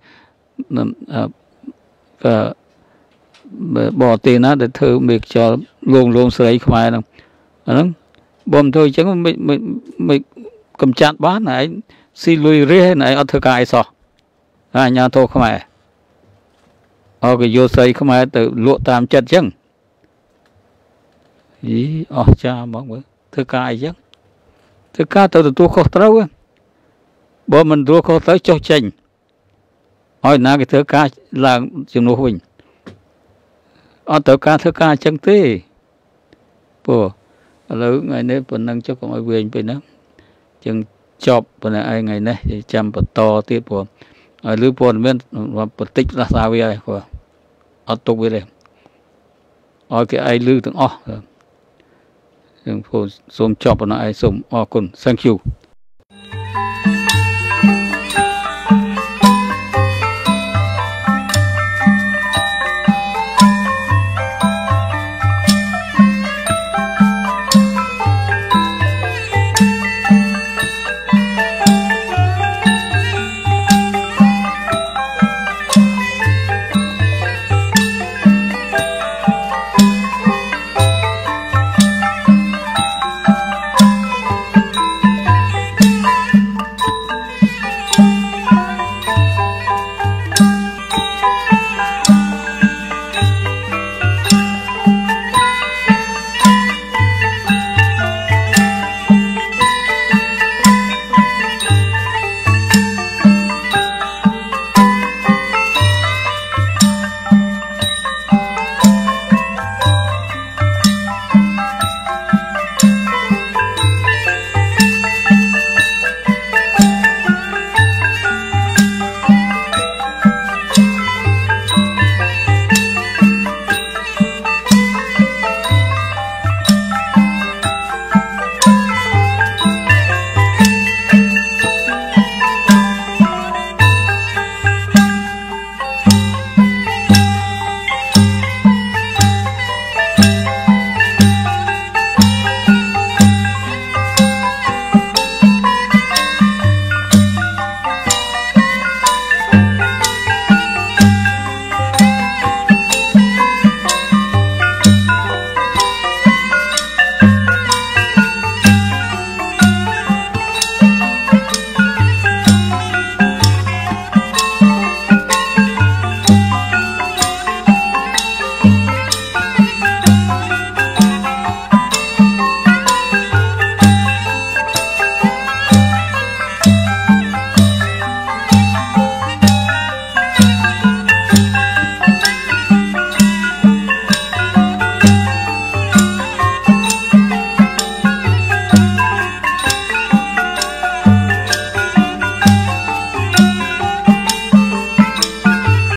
bò tiền á để thường miền cho luôn sấy không ai đâu anh bom thôi chứ mình cầm chặt bán này xì lùi rê này ở thưa cài sọ nhà thô không ai ở cái vô xây không ai tự lụa tam chất chứ ý cha mong với thưa cài chứ thưa ca từ tôi khó trâu á bỏ mình tôi khó tới cho chành hỏi na cái thưa ca là chừng nô huỳnh ở thưa ca chẳng thế bồ lỡ ngày nay phần năng cho con ai về bên đó chừng chọc bên này ai ngày nay chăm bật to tiếp bồ lưới bồn bên và bật tích là sao vậy của ở tục về đây ở cái ai lưới từng đừng phô xôm chọc nó ai xôm con thank you